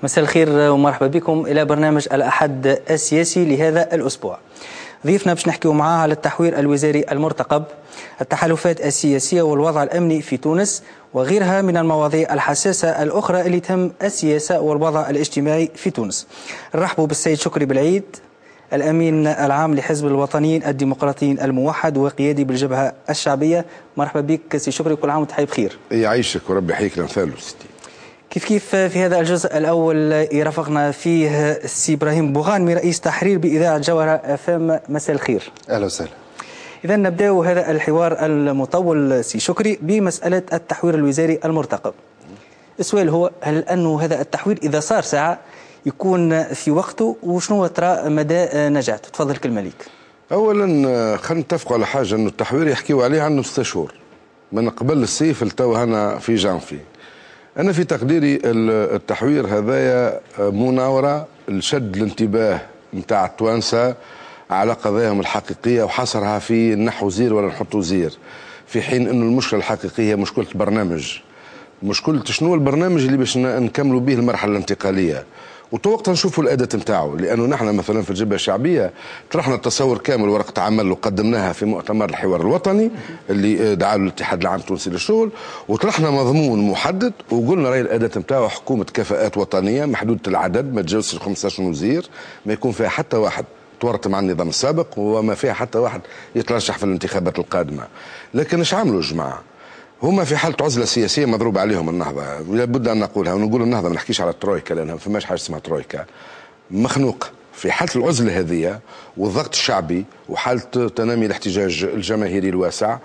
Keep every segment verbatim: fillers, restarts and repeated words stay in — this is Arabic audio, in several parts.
مساء الخير ومرحبا بكم إلى برنامج الأحد السياسي لهذا الأسبوع. ضيفنا باش نحكيو معاه على التحوير الوزاري المرتقب، التحالفات السياسية والوضع الأمني في تونس وغيرها من المواضيع الحساسة الأخرى اللي تهم السياسة والوضع الاجتماعي في تونس. نرحبوا بالسيد شكري بالعيد، الأمين العام لحزب الوطنيين الديمقراطيين الموحد وقيادي بالجبهة الشعبية. مرحبا بك سي شكري، كل عام وانت بخير. بخير. يعيشك وربي يحييك الامثال. كيف كيف في هذا الجزء الأول يرافقنا فيه السي إبراهيم بوغانمي رئيس تحرير بإذاعة جوهرة اف ام. مساء الخير. أهلا وسهلا. إذا نبدأ هذا الحوار المطول سي شكري بمسألة التحوير الوزاري المرتقب. السؤال هو، هل أنه هذا التحوير إذا صار ساعة يكون في وقته، وشنو ترى مدى نجاحته؟ تفضل كلمة ليك. أولا خلينا نتفقوا على حاجة، أنه التحوير يحكيوا عليه عنه ستة شهور من قبل الصيف لتوا هنا في جانفي. أنا في تقديري التحوير هذايا مناورة لشد الانتباه نتاع التوانسة على قضاياهم الحقيقية وحصرها في نحو زير ولا نحطوا زير، في حين أنه المشكلة الحقيقية مشكلة برنامج، مشكلة شنو البرنامج اللي باش نكملوا به المرحلة الانتقالية، وتوقت نشوفوا الأداة نتاعو. لأنه نحن مثلا في الجبهة الشعبية طرحنا التصور كامل، ورقة عمل وقدمناها في مؤتمر الحوار الوطني اللي دعا له الاتحاد العام التونسي للشغل، وطرحنا مضمون محدد وقلنا راهي الأداة نتاعو حكومة كفاءات وطنية محدودة العدد، ما تجاوزش خمسة عشر وزير، ما يكون فيها حتى واحد تورط مع النظام السابق، وما فيها حتى واحد يترشح في الانتخابات القادمة. لكن ايش عملوا الجماعة؟ هما في حالة عزلة سياسية مضروب عليهم النهضة، لابد أن نقولها ونقول النهضة، ما نحكيش على الترويكا لأنها ما فماش حاجة اسمها ترويكا، مخنوقة في حالة العزلة هذه والضغط الشعبي وحالة تنامي الاحتجاج الجماهيري الواسع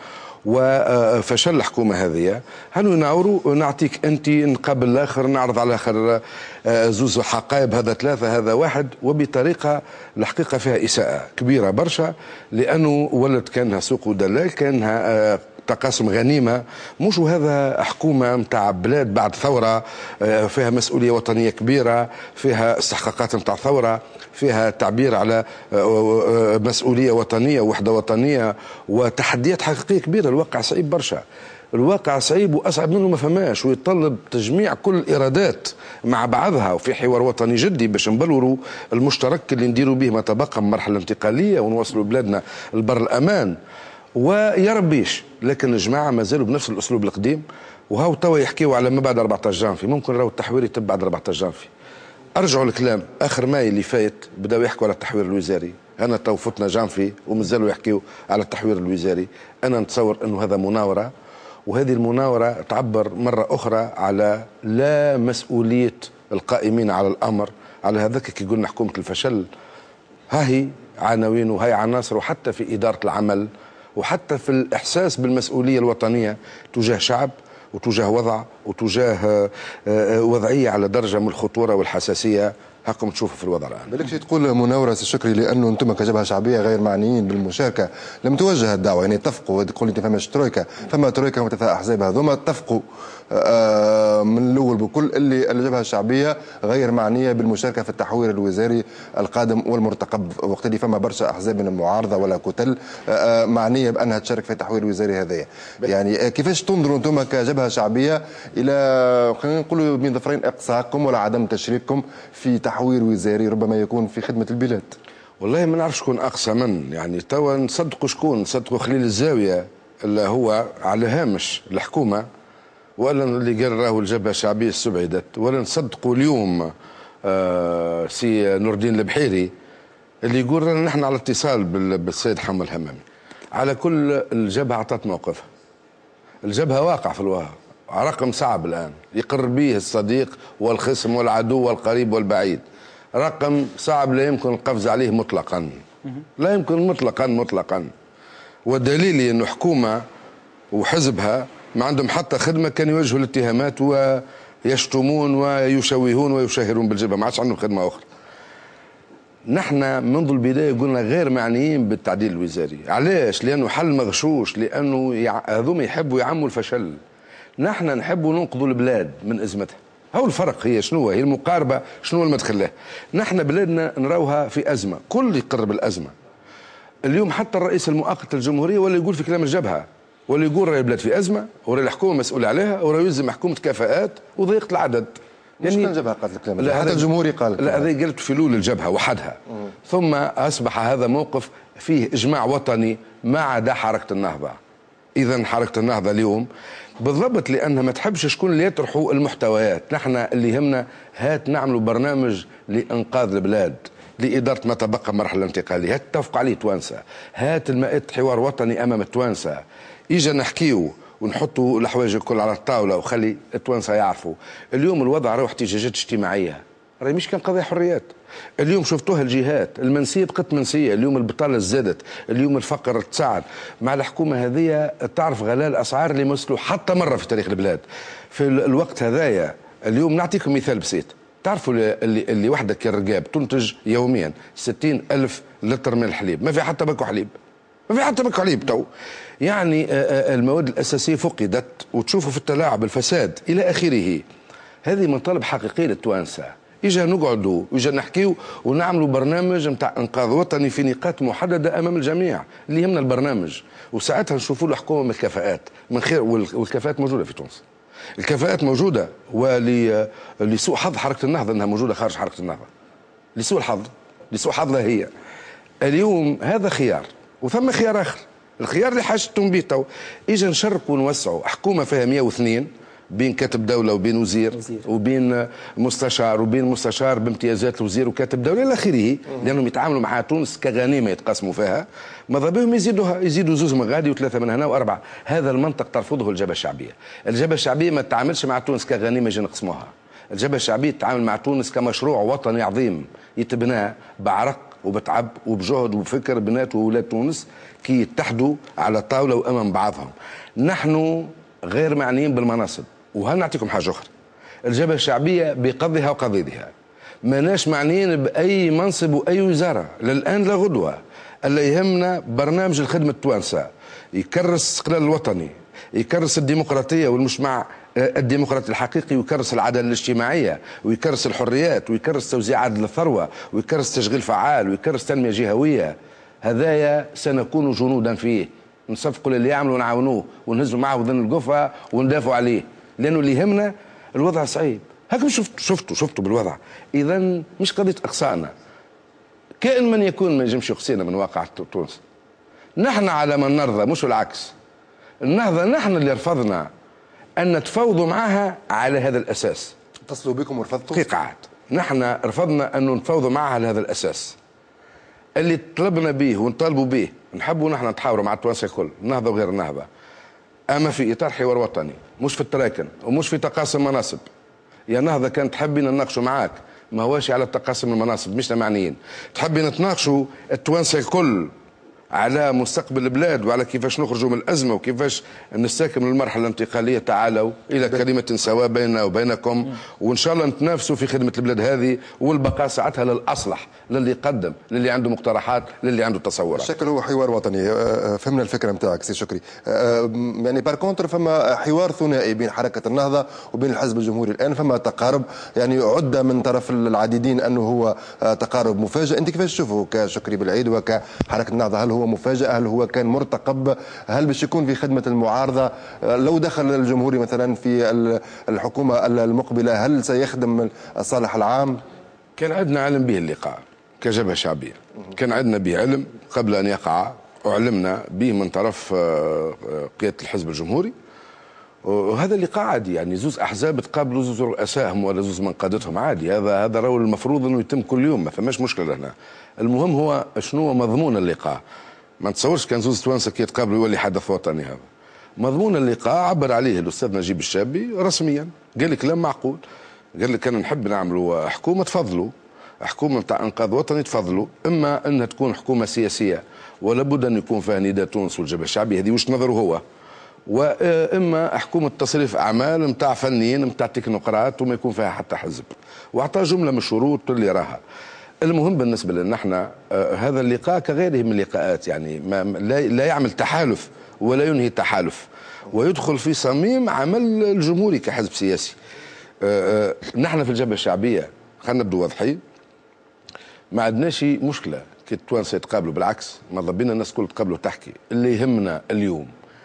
وفشل الحكومة هذه. هل يناوروا نعطيك أنت نقابل الآخر، نعرض على الآخر زوز حقائب، هذا ثلاثة هذا واحد، وبطريقة الحقيقة فيها إساءة كبيرة برشا، لأنه ولد كانها سوق ودلال، كانها تقاسم غنيمة، مش هذا حكومة متاع بلاد بعد ثورة فيها مسؤولية وطنية كبيرة، فيها استحقاقات متاع ثورة، فيها تعبير على مسؤولية وطنية ووحدة وطنية وتحديات حقيقية كبيرة. الواقع صعيب برشا، الواقع صعيب وأصعب منه ما فماش، ويتطلب تجميع كل الإرادات مع بعضها وفي حوار وطني جدي باش نبلوروا المشترك اللي نديروا به ما تبقى من مرحلة انتقالية ونوصلوا بلادنا لبر الأمان. ويا ربيش، لكن الجماعه ما زالوا بنفس الاسلوب القديم، وهاو توا يحكيوا على ما بعد أربعة عشر جانفي، ممكن راهو التحوير يتم بعد أربعة عشر جانفي. ارجعوا الكلام اخر ماي اللي فات بداوا يحكوا على التحوير الوزاري، انا تو فتنا جانفي ومازالوا يحكيوا على التحوير الوزاري. انا نتصور انه هذا مناوره، وهذه المناوره تعبر مره اخرى على لا مسؤوليه القائمين على الامر، على هذاك كي قلنا حكومه الفشل. ها هي عناوين وهي عناصر، وحتى في اداره العمل وحتى في الإحساس بالمسؤولية الوطنية تجاه شعب وتجاه وضع وتجاه وضعية على درجة من الخطورة والحساسية. هاكم تشوفوا في الوضع الآن. مالكش تقول مناورة سي شكري، لأنه أنتم كجبهة شعبية غير معنيين بالمشاركة لم توجه الدعوة، يعني اتفقوا، تقول أنت فماش ترويكا، فما ترويكا وثلاث أحزاب هذوما اتفقوا من الأول بكل اللي الجبهة الشعبية غير معنية بالمشاركة في التحوير الوزاري القادم والمرتقب، وقت اللي فما برشا أحزاب من المعارضة ولا كتل معنية بأنها تشارك في التحوير الوزاري هذايا. يعني كيفاش تنظروا أنتم كجبهة شعبية إلى خلينا نقولوا بين ظفرين إقصائكم ولا عدم تشريككم في تحوير وزاري ربما يكون في خدمة البلاد؟ والله ما نعرف شكون أقصى من، يعني توا نصدقوا شكون؟ نصدقوا خليل الزاوية اللي هو على هامش الحكومة، ولا اللي قال راهو الجبهة الشعبية استبعدت، ولا نصدقوا اليوم آه سي نور الدين البحيري اللي يقول رانا نحن على اتصال بالسيد حمد الهمامي. على كل الجبهة أعطت موقفها، الجبهة واقع في الواقع، رقم صعب الآن يقر به الصديق والخصم والعدو والقريب والبعيد، رقم صعب لا يمكن القفز عليه مطلقا، لا يمكن مطلقا مطلقا. والدليل أنه حكومة وحزبها ما عندهم حتى خدمة، كانوا يواجهوا الاتهامات ويشتمون ويشوهون ويشهرون بالجبهة، ما عادش عندهم خدمة أخرى. نحن منذ البداية قلنا غير معنيين بالتعديل الوزاري. علاش؟ لأنه حل مغشوش، لأنه هذوما يحبوا يعموا الفشل، نحن نحبوا ننقذوا البلاد من أزمتها. هو الفرق، هي شنو هي المقاربة، شنو المدخل له. نحن بلادنا نراوها في أزمة، كل يقرب الأزمة. اليوم حتى الرئيس المؤقت للجمهورية ولا يقول في كلام الجبهة، ولا يقول راهي البلاد في أزمة، وراهي الحكومة مسؤولة عليها، وراهي يلزم حكومة كفاءات وضيقة العدد. مش كان الجبهه قالت الكلام هذا، حتى الجمهوري قال. لا هذا قلت في لول الجبهه وحدها، مم. ثم اصبح هذا موقف فيه اجماع وطني ما عدا حركه النهضه. اذا حركه النهضه اليوم بالضبط لانها ما تحبش شكون اللي يطرحوا المحتويات، نحن اللي يهمنا هات نعملوا برنامج لانقاذ البلاد، لإدارة ما تبقى مرحلة انتقالية، هات تتفق عليه توانسة، هات المائدة حوار وطني أمام التوانسة، إجا نحكيو ونحطوا الحوايج الكل على الطاولة وخلي التوانسة يعرفوا. اليوم الوضع راهو احتجاجات اجتماعية، راهي مش كان قضية حريات. اليوم شفتوها الجهات، المنسية بقت منسية، اليوم البطالة زادت، اليوم الفقر تصاعد، مع الحكومة هذه تعرف غلاء الأسعار اللي مسلوا حتى مرة في تاريخ البلاد. في الوقت هذايا اليوم نعطيكم مثال بسيط، تعرفوا اللي اللي وحده كالرقاب تنتج يوميا ستين ألف لتر من الحليب، ما في حتى باكو حليب، ما في حتى باكو حليب تو. يعني المواد الأساسية فقدت، وتشوفوا في التلاعب الفساد إلى آخره. هذه مطالب حقيقية للتوانسة. إجا نقعدوا وإجا نحكيو ونعملوا برنامج نتاع إنقاذ وطني في نقاط محددة أمام الجميع، اللي يهمنا البرنامج، وساعتها نشوفوا له حكومة من الكفاءات من خير، والكفاءات موجودة في تونس. الكفاءات موجودة، ولسوء حظ حركة النهضة أنها موجودة خارج حركة النهضة. لسوء الحظ، لسوء حظها هي. اليوم هذا خيار، وثم خيار آخر، الخيار اللي حاجتهم به تو، إجا نشركوا ونوسعوا حكومة فيها مئة واثنين بين كاتب دولة وبين وزير, وزير وبين مستشار وبين مستشار بامتيازات الوزير وكاتب دولة إلى آخره، لأنهم يتعاملوا مع تونس كغنيمة يتقاسموا فيها. ماذا بهم يزيدوها، يزيدوا زوز من غادي وثلاثة من هنا وأربعة. هذا المنطق ترفضه الجبهة الشعبية. الجبهة الشعبية ما تتعاملش مع تونس كغنيمة يجي نقسموها. الجبهة الشعبية تتعامل مع تونس كمشروع وطني عظيم يتبنى بعرق وبتعب وبجهد وبفكر بنات وولاد تونس كي يتحدوا على طاولة وأمام بعضهم. نحن غير معنيين بالمناصب، وهل نعطيكم حاجة أخرى، الجبهة الشعبية بقضها وقضيدها ماناش معنيين بأي منصب وأي وزارة للآن لا غدوة. اللي يهمنا برنامج الخدمة التوانسة يكرس الاستقلال الوطني، يكرس الديمقراطية والمجتمع الديمقراطي الحقيقي، ويكرس العدالة الاجتماعية، ويكرس الحريات، ويكرس توزيع عادل الثروة، ويكرس تشغيل فعال، ويكرس تنمية جهوية. هذايا سنكون جنودا فيه، نصفقوا للي يعملوا ونعاونوه ونهزوا معه وذن القفا وندافعوا عليه، لأنه اللي يهمنا الوضع صعيب. هكذا شفتوا شفتوا شفتوا بالوضع. إذا مش قضية أقصائنا، كائن من يكون ما يجمش يقصينا من واقع تونس. نحن على من نرضى، مش العكس. النهضة نحن اللي رفضنا أن نتفاوضوا معها على هذا الأساس. اتصلوا بكم ورفضتوا؟ دقيقة عاد، نحن رفضنا أن نتفاوضوا معها على هذا الأساس. اللي طلبنا به ونطالبوا به، نحبوا نحن نتحاوروا مع التوانسة الكل، النهضة وغير النهضة، أما في إطار حوار وطني، مش في التراكن ومش في تقاسم مناصب. يا نهضة كان تحبي نناقشوا معاك، ما هواش على تقاسم المناصب، مش معنيين. تحبي نتناقشوا التوانسة الكل على مستقبل البلاد وعلى كيفاش نخرجوا من الأزمة وكيفاش نستكمل المرحلة الانتقالية، تعالوا إلى كلمة سواء بيننا وبينكم، وإن شاء الله نتنافسوا في خدمة البلاد هذه، والبقاء ساعتها للأصلح، للي يقدم، للي عنده مقترحات، للي عنده تصورات. الشكل هو حوار وطني، فهمنا الفكرة نتاعك سي شكري. يعني بار كونتر فما حوار ثنائي بين حركة النهضة وبين الحزب الجمهوري. الآن فما تقارب، يعني عد من طرف العديدين أنه هو تقارب مفاجئ. أنت كيفاش تشوفه كشكري بالعيد وكحركة النهضة؟ هل هو مفاجأة؟ هل هو كان مرتقب؟ هل باش يكون في خدمة المعارضة؟ لو دخل الجمهوري مثلا في الحكومة المقبلة هل سيخدم الصالح العام؟ كان عندنا علم به اللقاء كجبهة شعبية، كان عندنا به علم قبل أن يقع، وعلمنا به من طرف قيادة الحزب الجمهوري. وهذا اللقاء عادي، يعني زوز أحزاب تقابلوا زوز رؤسائهم ولا زوز من قادتهم، عادي. هذا هذا راهو المفروض أنه يتم كل يوم، ما فماش مشكلة هنا. المهم هو شنو مضمون اللقاء. ما نتصورش كان زوز توانسة كي يتقابلوا يولي حدث وطني. هذا مضمون اللقاء عبر عليه الأستاذ نجيب الشابي رسميا، قال لك كلام معقول، قال لك أنا نحب نعملوا حكومة، تفضلوا حكومة نتاع إنقاذ وطني، تفضلوا. إما أنها تكون حكومة سياسية ولا بد أن يكون فيها نداء تونس والجبهة الشعبية، هذه وش نظره هو، واما حكومه تصريف اعمال نتاع فنيين نتاع تكنوقراط وما يكون فيها حتى حزب، واعطى جمله من الشروط اللي راها. المهم بالنسبه لنا احنا آه هذا اللقاء كغيره من اللقاءات، يعني ما لا, لا يعمل تحالف ولا ينهي تحالف، ويدخل في صميم عمل الجمهوري كحزب سياسي. آه آه نحن في الجبهه الشعبيه خلينا نبدو واضحين، ما عندناش مشكله كي التوانسه يتقابلوا، بالعكس ماذا بينا الناس كل تقابلوا تحكي. اللي يهمنا اليوم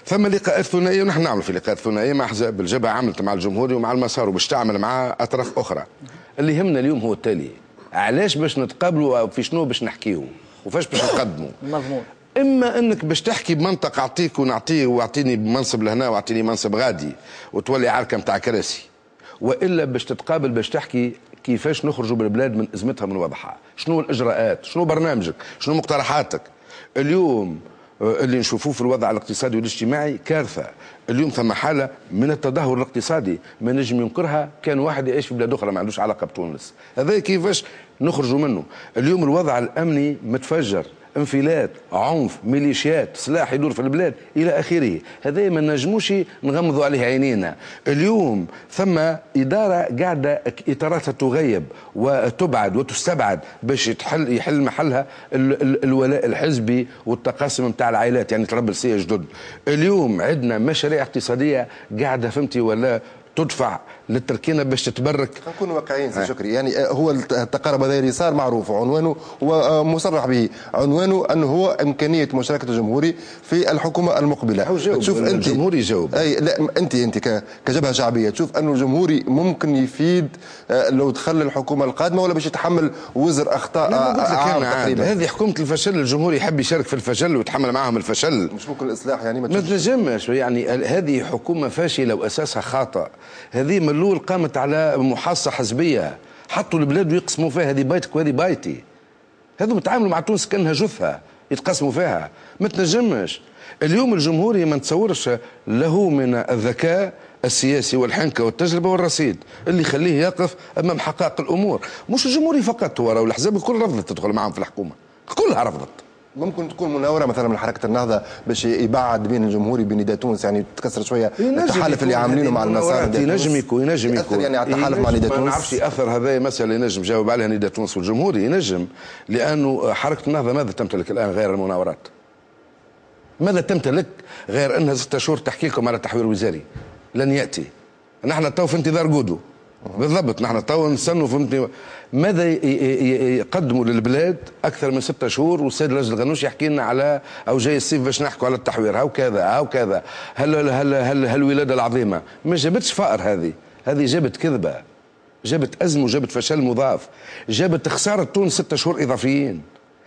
ثم لقاءات ثنائيه ونحن نعمل في لقاءات ثنائيه مع احزاب الجبهه، عملت مع الجمهوري ومع المسار وباش تعمل مع اطراف اخرى. اللي يهمنا اليوم هو التالي، علاش باش نتقابلوا في شنو باش نحكيوا وفاش باش نقدموا. مضمون. اما انك باش تحكي بمنطق اعطيك ونعطيه واعطيني بمنصب لهنا واعطيني منصب غادي وتولي عركه نتاع كراسي، والا باش تتقابل باش تحكي كيفاش نخرجوا بالبلاد من ازمتها من وضعها، شنو الاجراءات، شنو برنامجك، شنو مقترحاتك. اليوم اللي نشوفوه في الوضع الاقتصادي والاجتماعي كارثه، اليوم ثم حاله من التدهور الاقتصادي ما نجم ينكرها كان واحد يعيش في بلاد اخرى ما عندوش علاقه بتونس، هذا كيفاش نخرجوا منه. اليوم الوضع الامني متفجر، انفلات، عنف، ميليشيات، سلاح يدور في البلاد الى اخره، هذا ما نجموش نغمضوا عليه عينينا. اليوم ثم اداره قاعده اطاراتها تغيب وتبعد وتستبعد باش تحل يحل محلها ال ال الولاء الحزبي والتقاسم نتاع العائلات، يعني تربى سيا جدد. اليوم عندنا مشاريع اقتصاديه قاعده فهمتي ولا تدفع للتركينه باش تتبرك. نكون واقعيين سي شكري، يعني هو التقارب هذا اللي صار معروف وعنوانه ومصرح به، عنوانه انه هو امكانيه مشاركه الجمهوري في الحكومه المقبله. تشوف انت الجمهوري يجاوب، اي لا انت انت كجبهه شعبيه تشوف انه الجمهوري ممكن يفيد لو دخل الحكومه القادمه ولا باش يتحمل وزر اخطاء تقريبا؟ هذه حكومه الفشل، الجمهوري يحب يشارك في الفشل ويتحمل معهم الفشل. مش ممكن الاصلاح يعني ما تنجمش، يعني هذه حكومه فاشله واساسها خاطئ. هذه من الاول قامت على محاصه حزبيه، حطوا البلاد ويقسموا فيها، هذه بايتك وهذه بايتي. هذو بيتعاملوا مع تونس كانها جثه يتقسموا فيها، ما تنجمش. اليوم الجمهوري ما نتصورش له من الذكاء السياسي والحنكه والتجربه والرصيد اللي يخليه يقف امام حقائق الامور. مش الجمهوري فقط، هو راهو الاحزاب الكل رفضت تدخل معهم في الحكومه، كلها رفضت. ممكن تكون مناوره مثلا من حركه النهضه باش يبعد بين الجمهوري بين نداء تونس، يعني تكسر شويه التحالف اللي عاملينه مع المسار. ينجم يكون ينجم يكون يعني على التحالف مع نداء تونس. ما نعرفش ياثر، هذا مساله ينجم جاوب عليها نداء تونس والجمهوري ينجم، لانه حركه النهضه ماذا تمتلك الان غير المناورات؟ ماذا تمتلك غير انها ستة شهور تحكي لكم على تحوير وزاري لن ياتي. نحن تو في انتظار جودو بالضبط، نحن تو نستنوا فهمتني ماذا يقدموا للبلاد اكثر من ستة شهور، والسيد رجل الغنوش يحكي لنا على او جاي الصيف باش نحكوا على التحوير، هاو كذا هاو كذا، هل هل هل هالولاده العظيمه ما جابتش فقر، هذه هذه جابت كذبه، جابت ازمه، جابت فشل مضاف، جابت خساره تونس ستة شهور اضافيين،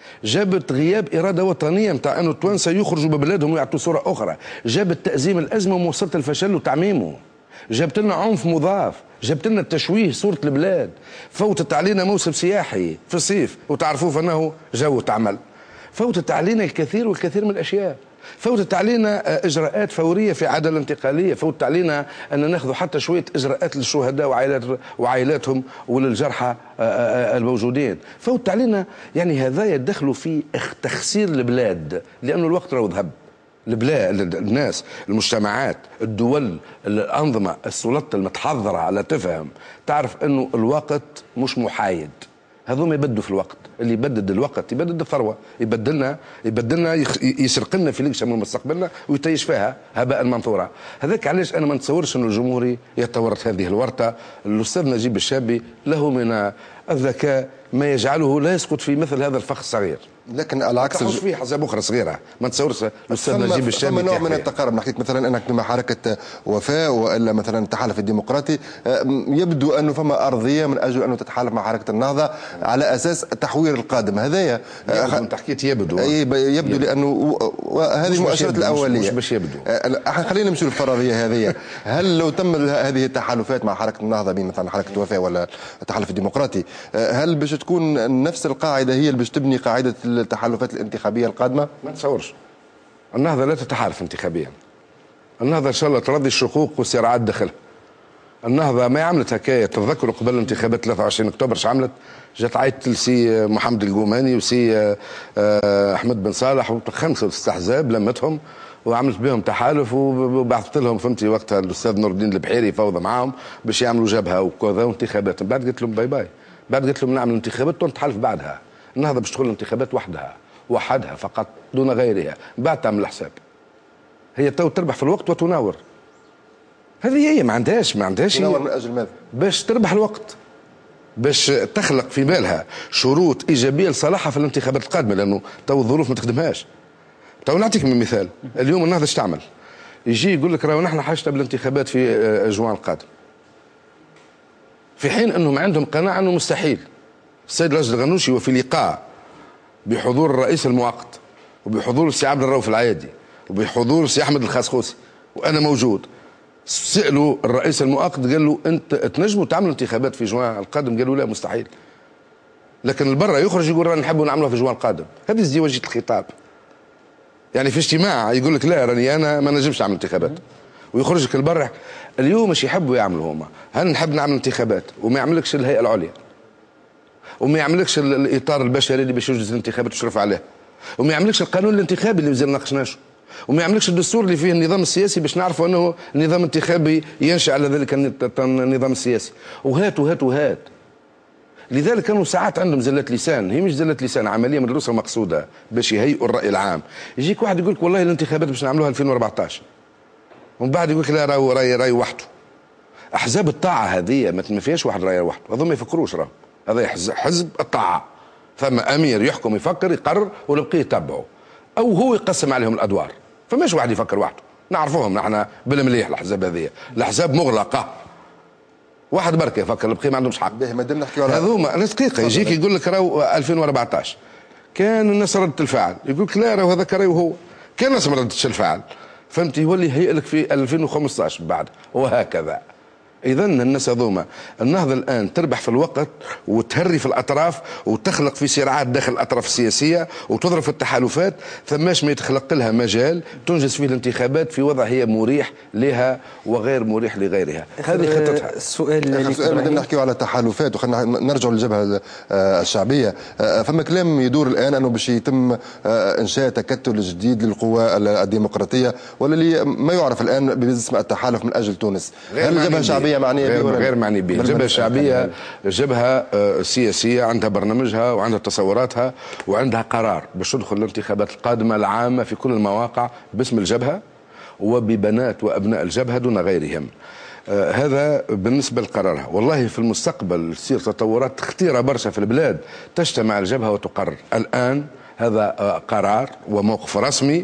جابت غياب اراده وطنيه نتاع انه التوانسه يخرجوا ببلادهم ويعطوا صوره اخرى، جابت تازيم الازمه وموصله الفشل وتعميمه، جابت لنا عنف مضاف، جابت لنا تشويه صوره البلاد، فوتت علينا موسم سياحي في الصيف وتعرفوه فانه جو تعمل، فوتت علينا الكثير والكثير من الاشياء، فوتت علينا اجراءات فوريه في عداله انتقاليه، فوتت علينا ان ناخذ حتى شويه اجراءات للشهداء وعائلات وعائلاتهم وللجرحى الموجودين، فوتت علينا يعني هذا يدخلوا في تخسير البلاد، لانه الوقت راهو ذهب. البلاد، الناس، المجتمعات، الدول، الأنظمة، السلطة المتحضرة على تفهم تعرف أنه الوقت مش محايد، هذوما يبدوا في الوقت، اللي يبدد الوقت يبدد الثروة، يبدلنا يبدلنا يسرق لنا في لقشة من مستقبلنا ويتيش فيها هباء منثورا. هذاك علاش أنا ما نتصورش أنه الجمهوري يتورط هذه الورطة. الأستاذ نجيب الشابي له من الذكاء ما يجعله لا يسقط في مثل هذا الفخ الصغير. لكن على عكس الج... فيه حساب اخرى صغيره ما تصورش الاستاذ نجيب الشامي. ثم نوع من التقارب، نحكيك مثلا انك مع حركه وفاء والا مثلا التحالف الديمقراطي، يبدو انه فما ارضيه من اجل انه تتحالف مع حركه النهضه على اساس التحوير القادم. هذايا انت حكيت يبدو يبدو, يبدو لانه هذه المؤشرات الاوليه مش باش يبدو. خلينا نمشي للفرضيه هذه. هل لو تم هذه التحالفات مع حركه النهضه بين مثلا حركه وفاء ولا التحالف الديمقراطي، هل باش تكون نفس القاعده هي اللي باش تبني قاعده التحالفات الانتخابيه القادمه؟ ما تصورش. النهضه لا تتحالف انتخابيا. النهضه ان شاء الله ترضي الشقوق والصراعات داخلها. النهضه ما عملت هكايا، تتذكروا قبل الانتخابات ثلاثة وعشرين اكتوبر ايش عملت؟ جات عيطت لسي محمد القوماني وسي احمد بن صالح وخمسه ست احزاب لمتهم وعملت بهم تحالف وبعثت لهم فهمتي وقتها الاستاذ نور الدين البحيري فوضى معاهم باش يعملوا جبهه وكذا وانتخابات. بعد قلت لهم باي باي، بعد قلت لهم نعمل انتخابات ونتحالف بعدها. النهضه باش تدخل الانتخابات وحدها وحدها فقط دون غيرها، بعد تعمل الحساب. هي تو تربح في الوقت وتناور. هذه هي ما عندهاش ما عندهاش تناور من اجل ماذا؟ باش تربح الوقت، باش تخلق في بالها شروط ايجابيه لصالحها في الانتخابات القادمه، لانه تو الظروف ما تخدمهاش. تو نعطيك من مثال، اليوم النهضه ايش تعمل؟ يجي يقول لك راهو نحن حاجتنا بالانتخابات في جوان القادم، في حين انهم عندهم قناعه انه مستحيل. السيد راشد الغنوشي وفي لقاء بحضور الرئيس المؤقت وبحضور السي عبد الرؤوف العيادي وبحضور السي احمد الخاسخوسي وانا موجود، سالوا الرئيس المؤقت قال له انت تنجموا تعملوا انتخابات في جوان القادم؟ قالوا لا مستحيل. لكن البرة يخرج يقول رانا نحبوا نعملوها في جوان القادم. هذه ازدواجيه الخطاب. يعني في اجتماع يقول لك لا راني انا ما نجمش نعمل انتخابات، ويخرج لك البرة اليوم مش يحبوا يعملوا هما، هل نحب نعمل انتخابات وما يعملكش الهيئه العليا وما يعملكش الاطار البشري اللي باش يجوز الانتخابات تشرف عليه، وما يعملكش القانون الانتخابي اللي مازال ناقشناش، وما يعملكش الدستور اللي فيه النظام السياسي باش نعرفوا انه النظام الانتخابي ينشا على ذلك النظام السياسي، وهات وهات وهات. لذلك كانوا ساعات عندهم زلة لسان، هي مش زلة لسان، عمليه مدروسه مقصوده باش يهيئوا الراي العام. يجيك واحد يقول لك والله الانتخابات باش نعملوها ألفين وأربعطاش، ومن بعد يقول لك لا راهو راي راي وحده. احزاب الطاعه هذه ما فيهاش واحد راي وحده، هذول ما يفكروش، راهو هذا حزب الطاعه، ثم امير يحكم يفكر يقرر والبقيه يتبعوا، او هو يقسم عليهم الادوار، فماش واحد يفكر وحده. نعرفوهم نحن بالمليح الاحزاب هذه، الاحزاب مغلقه، واحد بركه يفكر البقيه ما عندهمش حق. ما دام نحكيو على هذوما دقيقه يجيك يقول لك راهو ألفين وأربعطاش كان الناس ردت الفعل، يقول لك لا راهو هذاك راهو هو كان الناس ما ردتش الفعل، فهمتي؟ يولي يهيئ لك في ألفين وخمسطاش بعد، وهكذا. اذا الناس هذوما النهضه الان تربح في الوقت وتهري في الاطراف وتخلق في صراعات داخل الاطراف السياسيه وتضرب في التحالفات، ثماش ما يتخلق لها مجال تنجز فيه الانتخابات في وضع هي مريح لها وغير مريح لغيرها. هذه خطتها. السؤال اللي سؤال مادام نحكيو على التحالفات وخلينا نرجعوا للجبهه الشعبيه، فما كلام يدور الان انه باش يتم انشاء تكتل جديد للقوى الديمقراطيه واللي ما يعرف الان باسم التحالف من اجل تونس. هل الجبهه الشعبيه معنيه غير, غير معني بها؟ الجبهه الشعبيه جبهه سياسيه عندها برنامجها وعندها تصوراتها وعندها قرار باش تدخل الانتخابات القادمه العامه في كل المواقع باسم الجبهه وببنات وابناء الجبهه دون غيرهم. آه هذا بالنسبه لقرارها. والله في المستقبل تصير تطورات خطيره برشا في البلاد تجتمع الجبهه وتقرر. الان هذا آه قرار وموقف رسمي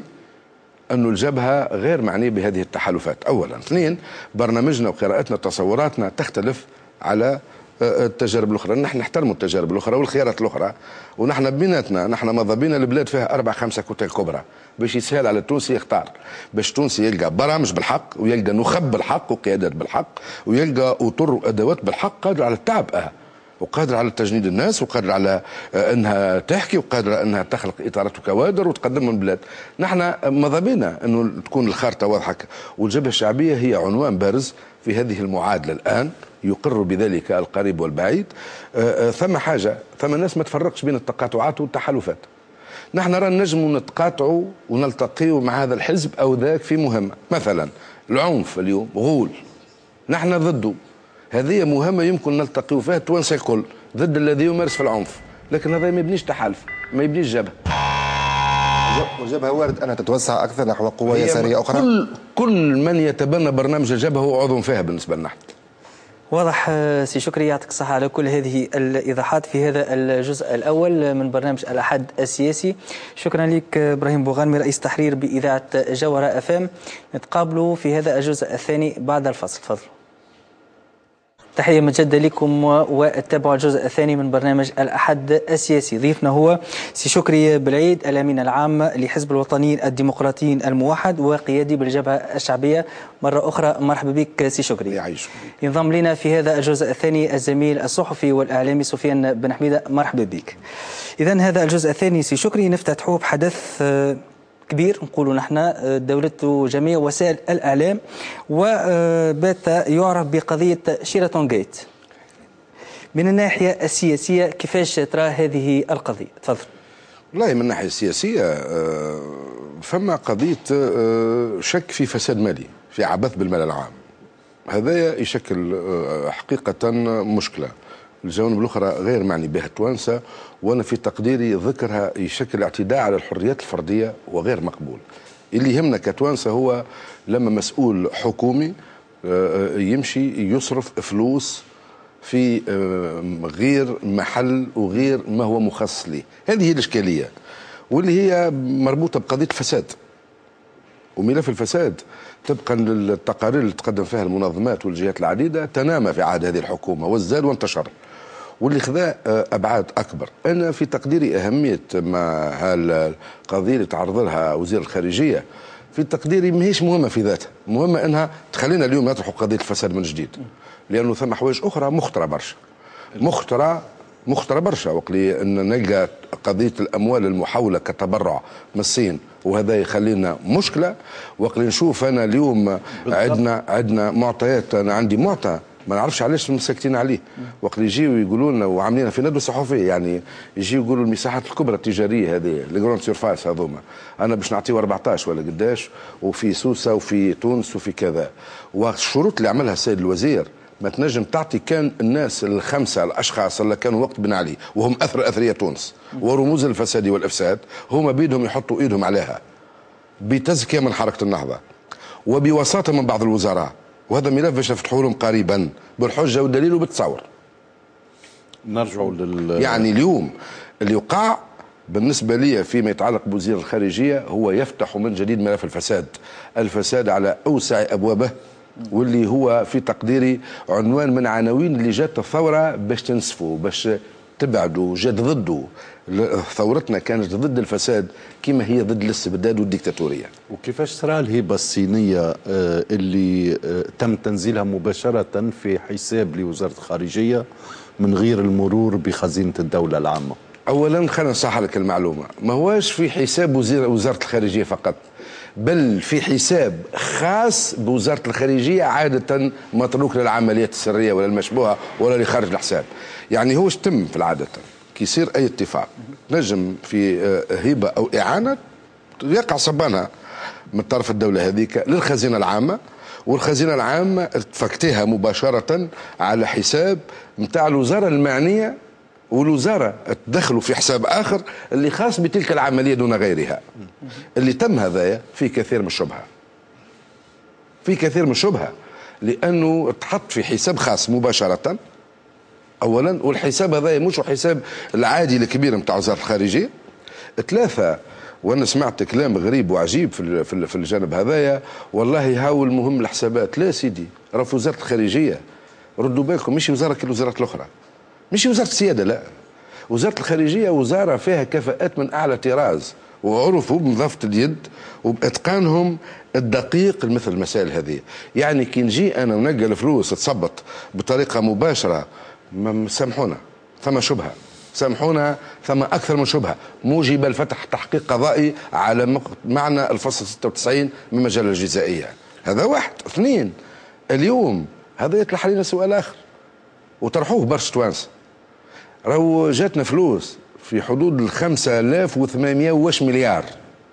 أن الجبهة غير معنية بهذه التحالفات. أولا. اثنين، برنامجنا وقراءتنا وتصوراتنا تختلف على التجارب الأخرى. نحن نحترم التجارب الأخرى والخيارات الأخرى، ونحن بيناتنا نحن ماذا بينا البلاد فيها أربع خمسة كتل كبرى باش يسهل على التونسي يختار، باش التونسي يلقى برامج بالحق ويلقى نخب بالحق وقيادات بالحق ويلقى أطر وأدوات بالحق قادرة على التعب أه وقادرة على تجنيد الناس وقادرة على انها تحكي وقادرة انها تخلق اطارات وكوادر وتقدم البلاد. نحن ماذا بينا انه تكون الخارطة واضحة، والجبهة الشعبية هي عنوان بارز في هذه المعادلة الان يقر بذلك القريب والبعيد. ثم حاجة، ثم الناس ما تفرقش بين التقاطعات والتحالفات. نحن راه نجم نتقاطعوا ونلتقيوا مع هذا الحزب او ذاك في مهمة، مثلا العنف اليوم غول نحن ضده، هذه مهمة يمكن نلتقي فيها التوانسة الكل ضد الذي يمارس في العنف، لكن هذا ما يبنيش تحالف، ما يبنيش جبهة. والجبهة وارد أنها تتوسع أكثر نحو قوى يسارية أخرى؟ كل كل من يتبنى برنامج الجبهة هو عضو فيها بالنسبة لنا. واضح سي شكري، يعطيك الصحة على كل هذه الإيضاحات في هذا الجزء الأول من برنامج الأحد السياسي. شكرا لك إبراهيم بوغانمي رئيس تحرير بإذاعة جوهرة أف أم. نتقابلوا في هذا الجزء الثاني بعد الفصل. تفضلوا. تحية مجددة لكم واتبعوا الجزء الثاني من برنامج الأحد السياسي. ضيفنا هو سي شكري بالعيد الأمين العام لحزب الوطنيين الديمقراطيين الموحد وقيادي بالجبهة الشعبية. مرة أخرى مرحبا بك سي شكري. يعيش. ينضم لنا في هذا الجزء الثاني الزميل الصحفي والإعلامي سفيان بن حميدة. مرحبا بك. إذن هذا الجزء الثاني سي شكري نفتتحوه بحدث كبير نقولوا نحن دولته جميع وسائل الإعلام، وبات يعرف بقضية شيراتون جيت. من الناحية السياسية كيفاش ترى هذه القضية؟ تفضل. والله من الناحية السياسية فما قضية شك في فساد مالي، في عبث بالمال العام. هذا يشكل حقيقة مشكلة. الجوانب الأخرى غير معني بها التوانسة، وأنا في تقديري ذكرها يشكل اعتداء على الحريات الفردية وغير مقبول. اللي يهمنا كتوانسة هو لما مسؤول حكومي يمشي يصرف فلوس في غير محل وغير ما هو مخصص ليه. هذه هي الإشكالية واللي هي مربوطة بقضية فساد. وملف الفساد طبقا للتقارير اللي تقدم فيها المنظمات والجهات العديدة تنامى في عهد هذه الحكومة وازداد وانتشر، واللي خذا ابعاد اكبر. انا في تقديري اهميه ما هالقضيه اللي تعرض لها وزير الخارجيه في تقديري ماهيش مهمه في ذاتها، مهمه انها تخلينا اليوم نطرحوا قضيه الفساد من جديد، لانه ثم حوايج اخرى مخطره برشا، مخطره مخطره برشا. وقلي ان نلقى قضيه الاموال المحوله كتبرع من الصين وهذا يخلينا مشكله. وقلي نشوف انا اليوم عندنا عندنا معطيات، انا عندي معطى ما نعرفش علاش مسكتين عليه، وقت يجيو يقولوا لنا وعاملين في ندوه صحفيه يعني يجيو يقولوا المساحات الكبرى التجاريه هذه لي جراند سيرفاس هذوما انا باش نعطيه أربعطاش ولا قداش، وفي سوسه وفي تونس وفي كذا، والشروط اللي عملها السيد الوزير ما تنجم تعطي كان الناس الخمسه الاشخاص اللي كانوا وقت بن علي وهم اثر اثرياء تونس ورموز الفساد والافساد، هما بيدهم يحطوا ايدهم عليها بتزكيه من حركه النهضه وبوساطه من بعض الوزراء، وهذا ملف باش نفتحوا لهم قريبا بالحجه والدليل وبالتصور. نرجعوا لل يعني اليوم اللي وقع بالنسبه لي فيما يتعلق بوزير الخارجيه هو يفتح من جديد ملف الفساد، الفساد على اوسع ابوابه، واللي هو في تقديري عنوان من عناوين اللي جات الثوره باش تنسفوا باش تبعدوا، جات ضده. ثورتنا كانت ضد الفساد كما هي ضد الاستبداد والديكتاتوريه. وكيفاش صرا الهبه الصينيه اللي تم تنزيلها مباشره في حساب لوزاره الخارجيه من غير المرور بخزينه الدوله العامه؟ اولا خلينا نصحح لك المعلومه، ما هواش في حساب وزير وزاره الخارجيه فقط، بل في حساب خاص بوزاره الخارجيه عاده متروك للعمليات السريه ولا المشبوهه ولا لخارج الحساب. يعني هو تم في العاده كي يصير اي اتفاق نجم في هبه او اعانه يقع صبانها من طرف الدوله هذيك للخزينه العامه، والخزينه العامه تفكتها مباشره على حساب نتاع الوزاره المعنيه، والوزاره تدخلوا في حساب اخر اللي خاص بتلك العمليه دون غيرها. اللي تم هذايا في كثير من الشبهه، في كثير من الشبهه لانه تحط في حساب خاص مباشره اولا، والحساب هذا مش حساب العادي الكبير نتاع وزاره الخارجيه. ثلاثه، وانا سمعت كلام غريب وعجيب في في الجانب هذايا، والله هاو المهم الحسابات. لا سيدي، راه في وزاره الخارجيه ردوا بالكم مش وزاره كالوزارات الاخرى، مش وزاره السياده، لا، وزاره الخارجيه وزاره فيها كفاءات من اعلى طراز، وعرفوا بنظافه اليد وباتقانهم الدقيق مثل المسائل هذه. يعني كي نجي انا ونلقى الفلوس تصبت بطريقه مباشره، سامحونا ثم شبهه، سامحونا ثم اكثر من شبهه موجبه لفتح تحقيق قضائي على معنى الفصل ستة وتسعين من المجله الجزائيه. هذا واحد. اثنين، اليوم هذا يطرح علينا سؤال اخر وطرحوه برشا توانسه، راهو جاتنا فلوس في حدود ال خمسة آلاف وثمانمائة وش مليار،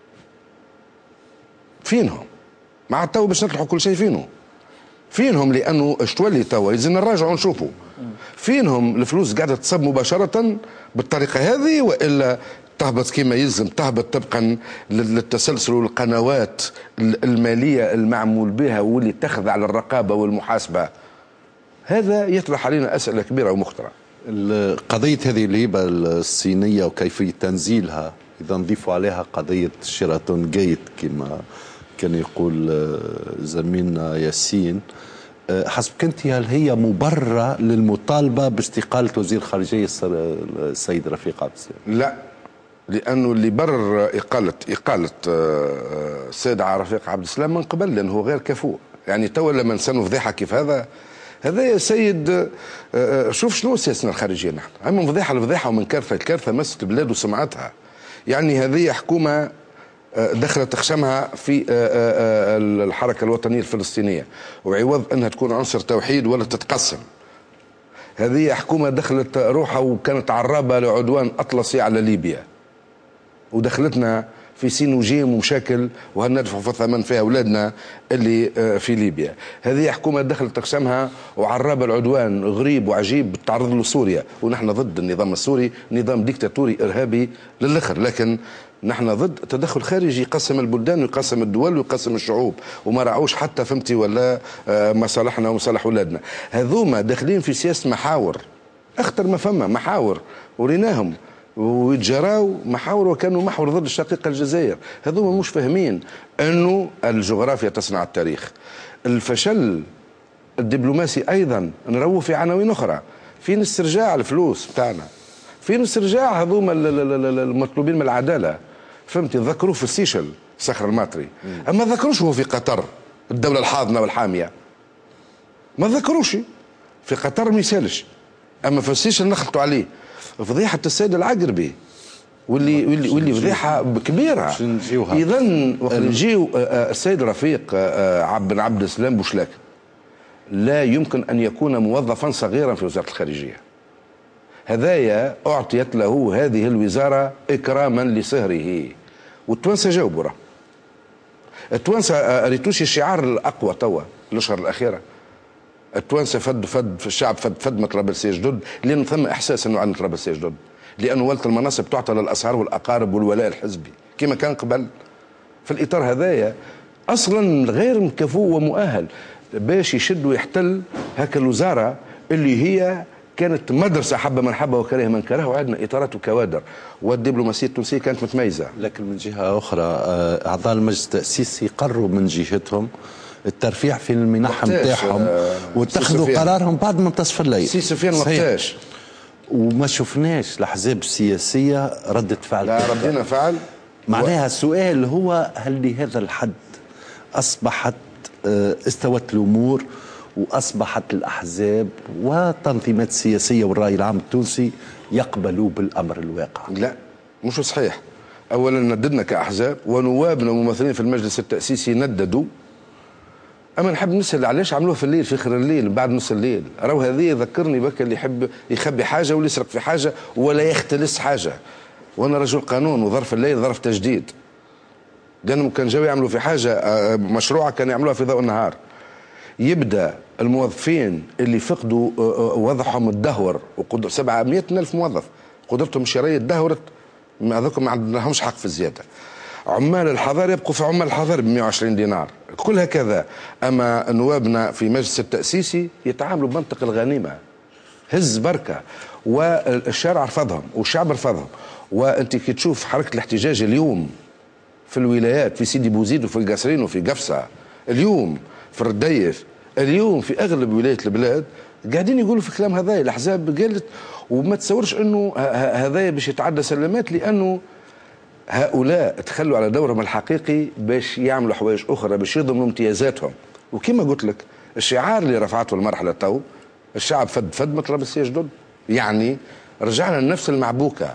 فينهم؟ مع تو باش نطرحوا كل شيء فينهم فينهم لانه اش تولي توا يلزمنا نراجعوا ونشوفوا فينهم الفلوس قاعده تصب مباشره بالطريقه هذه، والا تهبط كما يلزم تهبط طبقا للتسلسل والقنوات الماليه المعمول بها واللي تخضع للرقابه والمحاسبه. هذا يطرح علينا اسئله كبيره ومخطره. قضيه هذه الهبه الصينيه وكيفيه تنزيلها، اذا نضيفوا عليها قضيه شيراتون جيت كما كان يقول زميلنا ياسين، حسبك انت هل هي مبرره للمطالبه باستقاله وزير الخارجيه السيد رفيق عبد السلام؟ لا، لانه اللي برر اقاله اقاله السيد رفيق عبد السلام من قبل لانه غير كفؤ. يعني تو لما نسنوا فضيحه كيف هذا، هذا يا سيد شوف شنو سياستنا الخارجيه نحن، من فضيحه لفضيحه ومن كارثه لكارثه مست البلاد وسمعتها. يعني هذه حكومه دخلت تخشمها في الحركة الوطنية الفلسطينية، وعوض أنها تكون عنصر توحيد ولا تتقسم. هذه حكومة دخلت روحها وكانت عرابة لعدوان أطلسي على ليبيا، ودخلتنا في سين وجيم ومشاكل وهندفعوا في الثمن فيها أولادنا اللي في ليبيا. هذه حكومة دخلت تخشمها وعرابة العدوان غريب وعجيب بالتعرض لسوريا، ونحن ضد النظام السوري، نظام ديكتاتوري إرهابي للآخر، لكن نحن ضد تدخل خارجي يقسم البلدان ويقسم الدول ويقسم الشعوب، وما رعوش حتى فهمتي ولا مصالحنا ومصالح اولادنا. هذوما داخلين في سياسه محاور، اخطر ما فما محاور وريناهم ويتجراو محاور وكانوا محور ضد الشقيقة الجزائر. هذوما مش فاهمين أنه الجغرافيا تصنع التاريخ. الفشل الدبلوماسي أيضا نروه في عناوين أخرى، فين استرجاع الفلوس بتاعنا، فين استرجاع هذوما المطلوبين من العدالة. فهمتي؟ ذكروه في السيشل صخر الماطري، أما ذكروش هو في قطر الدولة الحاضنة والحامية، ما ذكروش. في قطر ما يسالش، أما في السيشل نخلطوا عليه. فضيحة السيد العقربي واللي واللي واللي فضيحة كبيرة. إذا وقت نجيو السيد رفيق عبد بن عبد السلام بوشلاك لا يمكن أن يكون موظفا صغيرا في وزارة الخارجية. هدايا أعطيت له هذه الوزارة إكراما لصهره، والتوانسة جاوبوا. راه التوانسة ريتوش الشعار الأقوى توا الأشهر الأخيرة. التوانسة فد فد في الشعب فد فد من طرابلسية جدد، لأن ثم إحساس أنه عندنا طرابلسية جدد، لأنه ولت المناصب تعطى للأصهار والأقارب والولاء الحزبي كما كان قبل. في الإطار هذايا أصلا غير مكفو ومؤهل باش يشد ويحتل هكا الوزارة اللي هي كانت مدرسة حب من حب وكره من كره، وعندنا إطارات وكوادر، والدبلوماسية التونسية كانت متميزة. لكن من جهة أخرى أعضاء المجلس التأسيسي قرروا من جهتهم الترفيع في المنح نتاعهم واتخذوا قرارهم بعد منتصف الليل. سي سفيان وقتاش وما شفناش الأحزاب السياسية ردة فعل. لا ردينا فعل. معناها السؤال هو هل لهذا الحد أصبحت استوت الأمور وأصبحت الأحزاب والتنظيمات السياسية والرأي العام التونسي يقبلوا بالأمر الواقع؟ لا مش صحيح. أولا نددنا كأحزاب ونوابنا وممثلين في المجلس التأسيسي نددوا. أما نحب نسأل علاش عملوها في الليل في آخر الليل بعد نص الليل؟ راهو هذه يذكرني بك اللي يحب يخبي حاجة واللي يسرق في حاجة ولا يختلس حاجة. وأنا رجل قانون وظرف الليل ظرف تجديد، لأنهم كان جاوا يعملوا في حاجة مشروعة كان يعملوها في ضوء النهار. يبدأ الموظفين اللي فقدوا وضعهم الدهور وقدر سبعمائة ألف موظف قدرتهم الشرائية دهورت، هذوكم ما عندهمش حق في الزيادة. عمال الحضار يبقوا في عمال الحضار ب مئة وعشرين دينار كل هكذا. أما نوابنا في مجلس التأسيسي يتعاملوا بمنطق الغنيمة، هز بركة، والشارع رفضهم والشعب رفضهم. وأنت كي تشوف حركة الاحتجاج اليوم في الولايات في سيدي بوزيد وفي القصرين وفي قفصة، اليوم في الرديف، اليوم في أغلب ولايات البلاد قاعدين يقولوا في كلام هذايا. الأحزاب قالت وما تصورش أنه هذايا باش يتعدى سلامات، لأنه هؤلاء تخلوا على دورهم الحقيقي باش يعملوا حوايج أخرى باش يضمنوا امتيازاتهم. وكما قلت لك الشعار اللي رفعته المرحلة تو الشعب فد فد ما طلبش جدد، يعني رجعنا لنفس المعبوكة.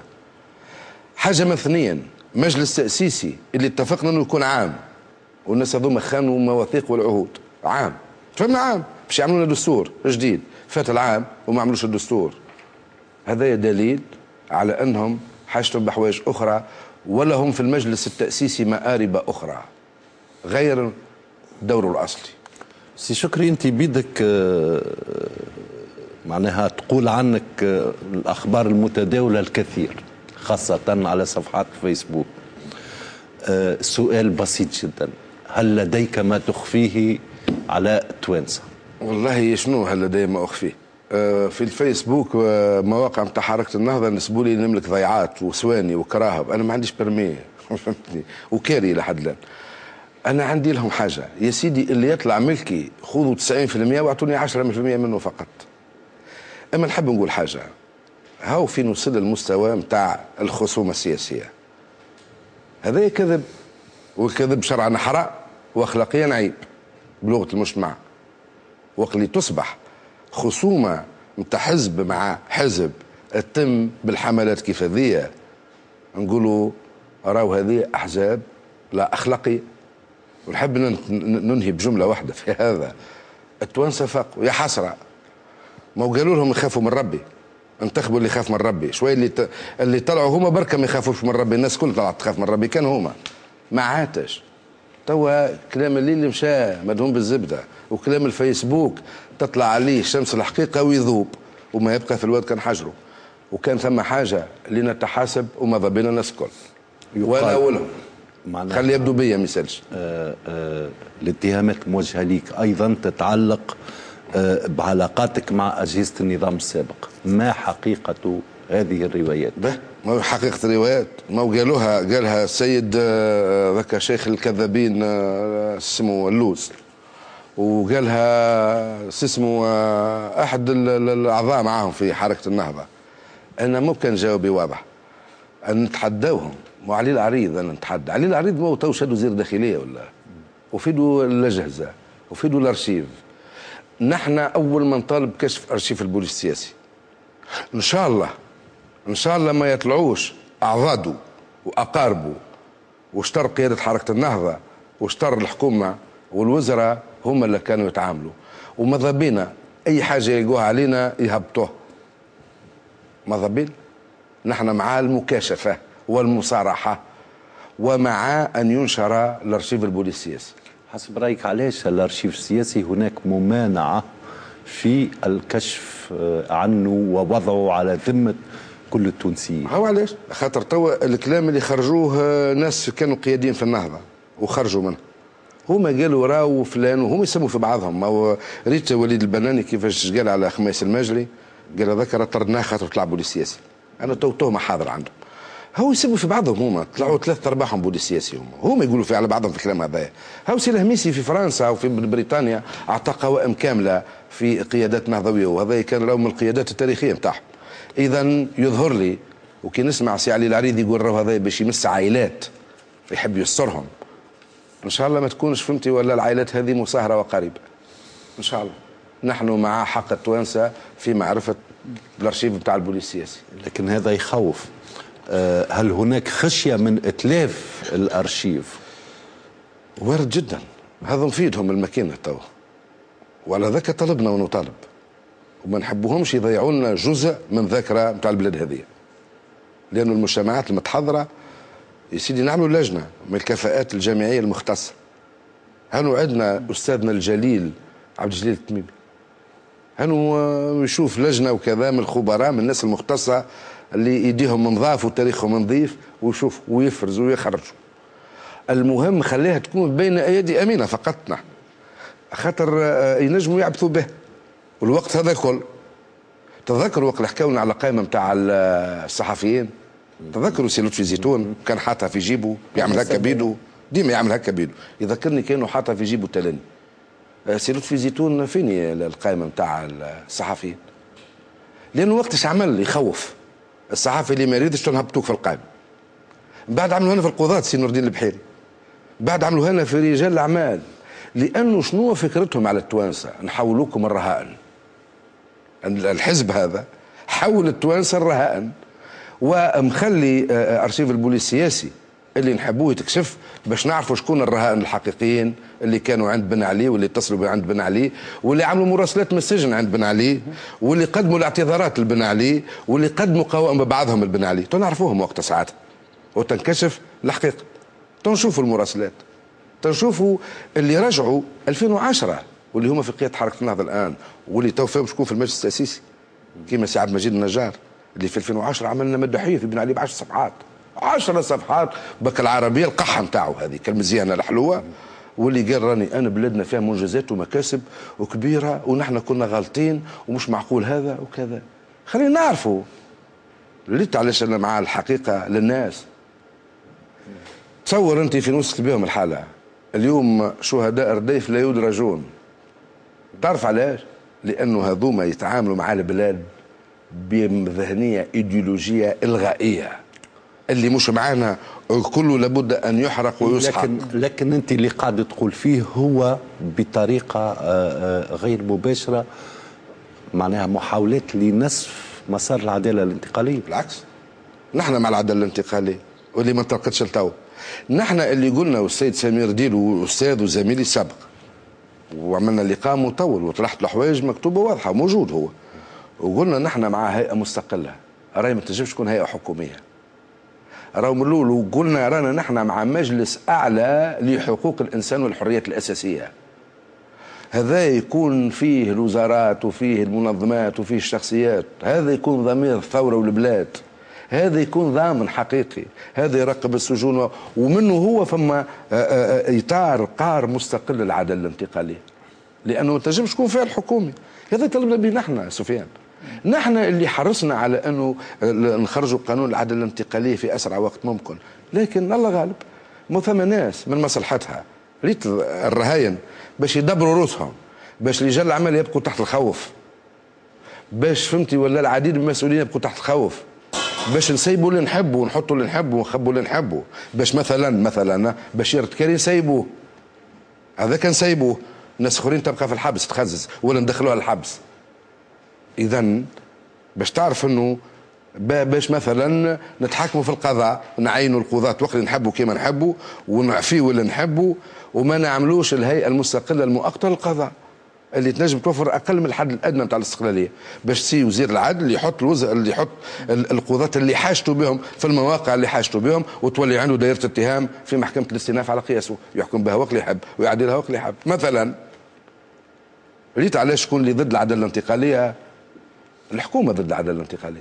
حاجة من اثنين، مجلس تأسيسي اللي اتفقنا انه يكون عام، والناس هذوما خانوا مواثيق والعهود. عام فهمنا عام باش يعملوا لنا دستور جديد، فات العام وما عملوش الدستور. هذا دليل على انهم حاجتهم بحوايج اخرى، ولا هم في المجلس التأسيسي مآرب اخرى غير دوره الاصلي. سي شكري، انت بيدك معناها تقول عنك الاخبار المتداوله الكثير خاصه على صفحات الفيسبوك. سؤال بسيط جدا، هل لديك ما تخفيه على التوانسه؟ والله شنو هل لدي ما اخفيه؟ في الفيسبوك مواقع نتاع حركه النهضه نسبوا لي نملك ضيعات وسواني وكراهب. انا ما عنديش برمي فهمتني وكاري لحد الان. انا عندي لهم حاجه يا سيدي، اللي يطلع ملكي خذوا تسعين بالمئة واعطوني عشرة بالمئة منه فقط. اما نحب نقول حاجه، هاو في نوصل المستوى نتاع الخصومه السياسيه. هذا كذب، والكذب شرعا حرام واخلاقيا عيب بلغه المجتمع. وقت اللي تصبح خصومه نتاع حزب مع حزب تتم بالحملات كيف هذيا، نقولوا راهو هذه احزاب لا اخلاقيه. ونحب ننهي بجمله واحده في هذا، التوانسه فاقوا يا حسره. ما قالوا لهم يخافوا من ربي، انتخبوا اللي يخاف من ربي. شويه اللي ت... اللي طلعوا هما بركه ما يخافوش من ربي، الناس كل طلعت تخاف من ربي كان هما ما عاتش. توا كلام الليل اللي مشى مدهون بالزبده، وكلام الفيسبوك تطلع عليه شمس الحقيقه ويذوب وما يبقى في الواد كان حجره. وكان ثم حاجه لنتحاسب وماذا بينا نسكت وانا اولهم. خلي يبدو بيا ما يسالش. آه آه الاتهامات الموجهه ليك ايضا تتعلق آه بعلاقاتك مع اجهزه النظام السابق. ما حقيقه هذه الروايات؟ ما هو حقيقة الروايات، ما هو قالوها قالها السيد ذاك شيخ الكذابين اسمه اللوز، وقالها اسمه احد الاعضاء معاهم في حركة النهضة. انا مو كان جوابي واضح ان نتحداوهم، وعلي العريض انا نتحدى علي العريض، ما هو تو شاد وزير داخلية ولا وفيدو اللجهزة وفيدو الارشيف. نحن اول ما نطالب كشف ارشيف البوليس السياسي. ان شاء الله ان شاء الله ما يطلعوش اعضاده واقاربه وشطر قياده حركه النهضه وشطر الحكومه والوزراء هم اللي كانوا يتعاملوا، وماذا بينا اي حاجه يلقوها علينا يهبطوها. ماذا بينا نحن مع المكاشفه والمصارحه ومع ان ينشر الارشيف البوليس السياسي. حسب رايك علاش الارشيف السياسي هناك ممانعه في الكشف عنه ووضعه على ذمه كل التونسيين؟ هو علاش؟ خاطر توا الكلام اللي خرجوه ناس كانوا قياديين في النهضه وخرجوا منه، هما قالوا راهو فلان، وهم يسموا في بعضهم. ما هو ريت وليد البناني كيفاش قال على خميس المجري، قال هذاك طردناه خاطر طلع بوليس سياسي. انا تو تهمه حاضر عندهم. هو يسموا في بعضهم، هما طلعوا ثلاث ارباعهم بوليس سياسي، هما هما يقولوا في على بعضهم في الكلام هذايا. هاو سي الهميسي في فرنسا وفي بريطانيا اعطى قوائم كامله في قيادات نهضويه، وهذا كان راهو من القيادات التاريخيه نتاعهم. اذا يظهر لي وكي نسمع سي علي العريض يقول راهو هذا باش يمس عائلات يحب يسترهم، ان شاء الله ما تكونش فهمتي ولا العائلات هذه مصاهره وقريبه. ان شاء الله نحن مع حق التوانسه في معرفه الارشيف نتاع البوليس السياسي. لكن هذا يخوف. هل هناك خشيه من اتلاف الارشيف؟ وارد جدا، هذا نفيدهم الماكينه توا، وعلى ذاك طلبنا ونطالب، وما نحبوهمش يضيعوا لنا جزء من ذاكره نتاع البلاد هذه. لأن المجتمعات المتحضره يا سيدي نعملوا لجنه من الكفاءات الجامعيه المختصه. هانو عندنا استاذنا الجليل عبد الجليل التميمي، هانو يشوف لجنه وكذا من الخبراء من الناس المختصه اللي يديهم نظاف وتاريخهم نظيف، ويشوف ويفرزوا ويخرجوا. المهم خليها تكون بين ايدي امينه فقط، نحن خاطر ينجموا يعبثوا به. والوقت هذا كل تذكروا وقت اللي حكاونا على قائمه نتاع الصحفيين، تذكروا سي لطفي زيتون كان حاطها في جيبه يعمل هكا بيدو، ديما يعمل هكا بيدو، يذكرني كانوا حاطها في جيبه تلاني. سي لطفي زيتون فيني القائمه نتاع الصحفيين، لانه وقتاش عمل يخوف الصحافي اللي ما يريدش تنهبطوك في القائمه. بعد عملوا هنا في القضاة سي نور الدين البحيري، بعد عملوا هنا في رجال الاعمال، لانه شنو فكرتهم على التوانسه؟ نحولوكم الرهائن. الحزب هذا حول التوانسه الرهائن، ومخلي ارشيف البوليس السياسي اللي نحبوه يتكشف باش نعرفوا شكون الرهائن الحقيقيين اللي كانوا عند بن علي، واللي اتصلوا عند بن علي، واللي عملوا مراسلات من السجن عند بن علي، واللي قدموا الاعتذارات لبن علي، واللي قدموا قوائم ببعضهم لبن علي. تنعرفوهم وقت ساعتها وتنكشف الحقيقه. تنشوفوا المراسلات، تنشوفوا اللي رجعوا ألفين وعشرة واللي هما في قياده حركه النهضه الان، واللي تو فيهم شكون في المجلس التاسيسي كيما سي عبد المجيد النجار، اللي في ألفين وعشرة عملنا مدحيه في بن علي بعشر صفحات، عشر صفحات بك العربيه القحه نتاعو هذه كالمزيانه الحلوه، واللي قال راني انا بلادنا فيها منجزات ومكاسب وكبيره ونحن كنا غالطين ومش معقول هذا وكذا. خلينا نعرفوا ليت علاش انا مع الحقيقه للناس. تصور انت في نوسك بهم الحاله اليوم شهداء رديف لا يدرجون. تعرف علاش؟ لانه هذوما يتعاملوا مع البلاد بذهنيه ايديولوجيه الغائيه، اللي مش معانا كله لابد ان يحرق ويسحق. لكن لكن انت اللي قاعد تقول فيه هو بطريقه غير مباشره، معناها محاولات لنسف مسار العداله الانتقاليه. بالعكس، نحن مع العداله الانتقاليه واللي ما انطلقتش لتو. نحن اللي قلنا، والسيد سمير ديلو استاذ وزميلي سابق، وعملنا لقاء مطول وطرحت له حوايج مكتوبه واضحه موجود هو، وقلنا نحن مع هيئه مستقله، راهي ما تنجمش تكون هيئه حكوميه. راهو من الاول وقلنا رانا نحن مع مجلس اعلى لحقوق الانسان والحريات الاساسيه. هذا يكون فيه الوزارات وفيه المنظمات وفيه الشخصيات، هذا يكون ضمير الثوره والبلاد، هذا يكون ضامن حقيقي، هذا يراقب السجون، ومنه هو فما اطار قار مستقل للعداله الانتقاليه، لانه ما تنجمش تكون فعل حكومي. هذا طلبنا به نحن سفيان، نحن اللي حرصنا على أنه نخرجوا قانون العدالة الانتقالية في أسرع وقت ممكن، لكن الله غالب. مو ثم ناس من مصلحتها ريت الرهاين باش يدبروا روسهم، باش رجال العمل يبقوا تحت الخوف، باش فهمتي ولا العديد من المسؤولين يبقوا تحت الخوف، باش نسيبوا اللي نحبوا ونحطوا اللي نحبوا ونخبوا اللي نحبوا، باش مثلا مثلا بشير التكاري نسيبوه، هذا كان نسيبوه، ناس اخرين تبقى في الحبس تخزز ولا ندخلوها الحبس. اذا باش تعرف انه باش مثلا نتحكموا في القضاء، نعينوا القضاة وقت اللي نحبوا كيما نحبوا ونعفيوا اللي نحبوا، وما نعملوش الهيئة المستقلة المؤقتة للقضاء اللي تنجم توفر اقل من الحد الادنى نتاع الاستقلاليه، باش سي وزير العدل اللي يحط الوزر اللي يحط القضاة اللي حاجته بهم في المواقع اللي حاجته بهم، وتولي عنده دائره اتهام في محكمه الاستئناف على قياسه، يحكم بها وقت اللي يحب ويعدلها وقت اللي يحب. مثلا ريت علاش شكون اللي ضد العداله الانتقاليه؟ الحكومه ضد العداله الانتقاليه،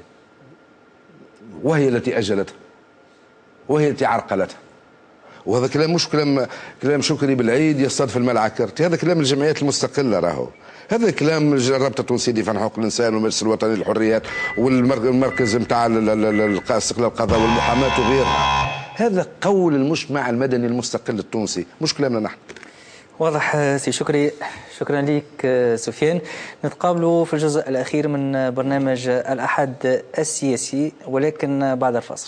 وهي التي اجلتها وهي التي عرقلتها. وهذا كلام مش كلام كلام شكري بالعيد يصطدف الملعكرتي، هذا كلام الجمعيات المستقله راهو، هذا كلام الرابطه التونسيه لدفاع حقوق الانسان والمجلس الوطني للحريات والمركز نتاع استقلال القضاء والمحاماه وغيرها. هذا قول المجتمع المدني المستقل التونسي، مش كلامنا نحن. واضح سي شكري، شكرا لك سفيان. نتقابلوا في الجزء الاخير من برنامج الاحد السياسي ولكن بعد الفاصل.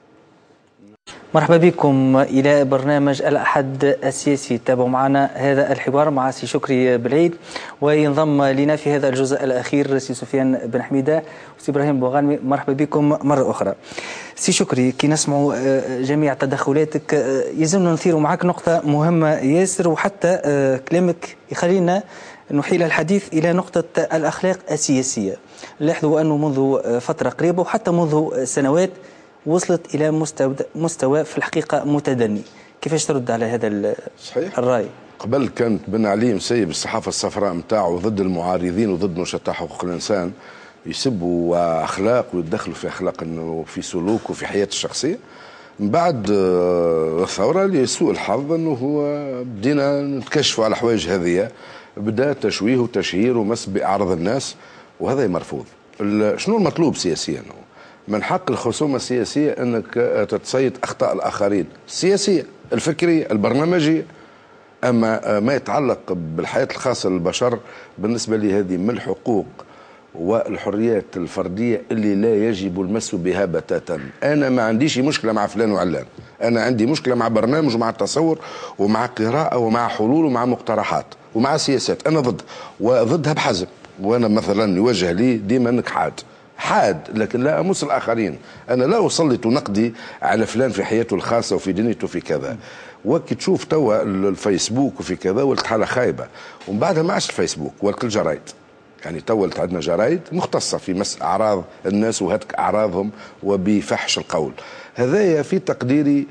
مرحبا بكم إلى برنامج الأحد السياسي. تابعوا معنا هذا الحوار مع سي شكري بالعيد، وينضم لنا في هذا الجزء الأخير سي سفيان بن حميدة وسي إبراهيم بوغانمي. مرحبا بكم مرة أخرى. سي شكري، كي نسمع جميع تدخلاتك يلزمنا نثير معك نقطة مهمة ياسر، وحتى كلامك يخلينا نحيل الحديث إلى نقطة الأخلاق السياسية. لاحظوا أنه منذ فترة قريبة وحتى منذ سنوات وصلت إلى مستوى مستوى في الحقيقة متدني. كيفاش ترد على هذا صحيح الرأي؟ قبل كانت بن علي مسيب الصحافة الصفراء نتاعو ضد المعارضين وضد نشطاء حقوق الإنسان، يسبوا أخلاق ويدخلوا في أخلاق وفي سلوك وفي حياته الشخصية. من بعد الثورة لسوء الحظ أنه هو بدينا نتكشفوا على الحوايج هذه، بدأ تشويه وتشهير ومس بأعراض الناس، وهذا مرفوض. شنو المطلوب سياسيا؟ من حق الخصومة السياسية أنك تتصيد أخطاء الآخرين السياسية الفكرية البرنامجية، أما ما يتعلق بالحياة الخاصة للبشر بالنسبة لي هذه من الحقوق والحريات الفردية اللي لا يجب المس بها بتاتا. أنا ما عنديش مشكلة مع فلان وعلان، أنا عندي مشكلة مع برنامج ومع تصور ومع قراءة ومع حلول ومع مقترحات ومع سياسات، أنا ضد وضدها بحزم. وأنا مثلا يوجه لي ديما أنك حاد حاد لكن لا أمس الآخرين، أنا لا أسلط نقدي على فلان في حياته الخاصة وفي دنيته في كذا. وكي تشوف توا الفيسبوك وفي كذا ولت حالة خايبة، ومن بعدها ما عادش الفيسبوك ولت الجرايد، يعني تولت عندنا جرايد مختصة في مس أعراض الناس وهتك أعراضهم وبفحش القول. هذايا في تقديري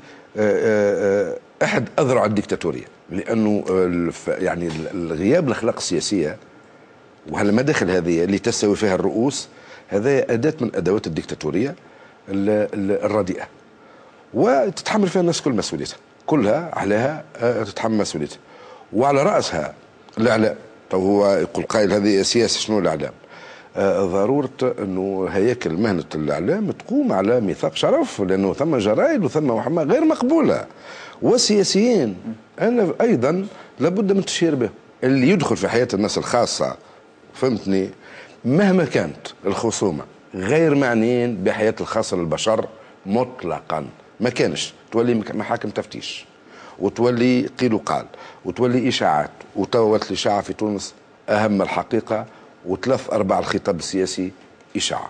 أحد أذرع الديكتاتورية، لأنه يعني الغياب الأخلاق السياسية وهالمداخل هذه اللي تستوي فيها الرؤوس، هذا أداة من أدوات الديكتاتورية الرديئة، وتتحمل فيها الناس كل مسؤوليتها، كلها عليها تتحمل مسؤوليتها، وعلى رأسها الإعلام. تو هو يقول قائل هذه سياسة، شنو الإعلام؟ آه ضرورة أنه هياكل مهنة الإعلام تقوم على ميثاق شرف، لأنه ثم جرائد وثم محاماة غير مقبولة، والسياسيين أنا أيضا لابد من التشهير به. اللي يدخل في حياة الناس الخاصة فهمتني مهما كانت الخصومة غير معنيين بحياة الخاصة للبشر مطلقا، ما كانش تولي محاكم تفتيش وتولي قيل وقال وتولي إشاعات، وتولت الإشاعة في تونس أهم الحقيقة وثلاث أرباع الخطاب السياسي إشاعة.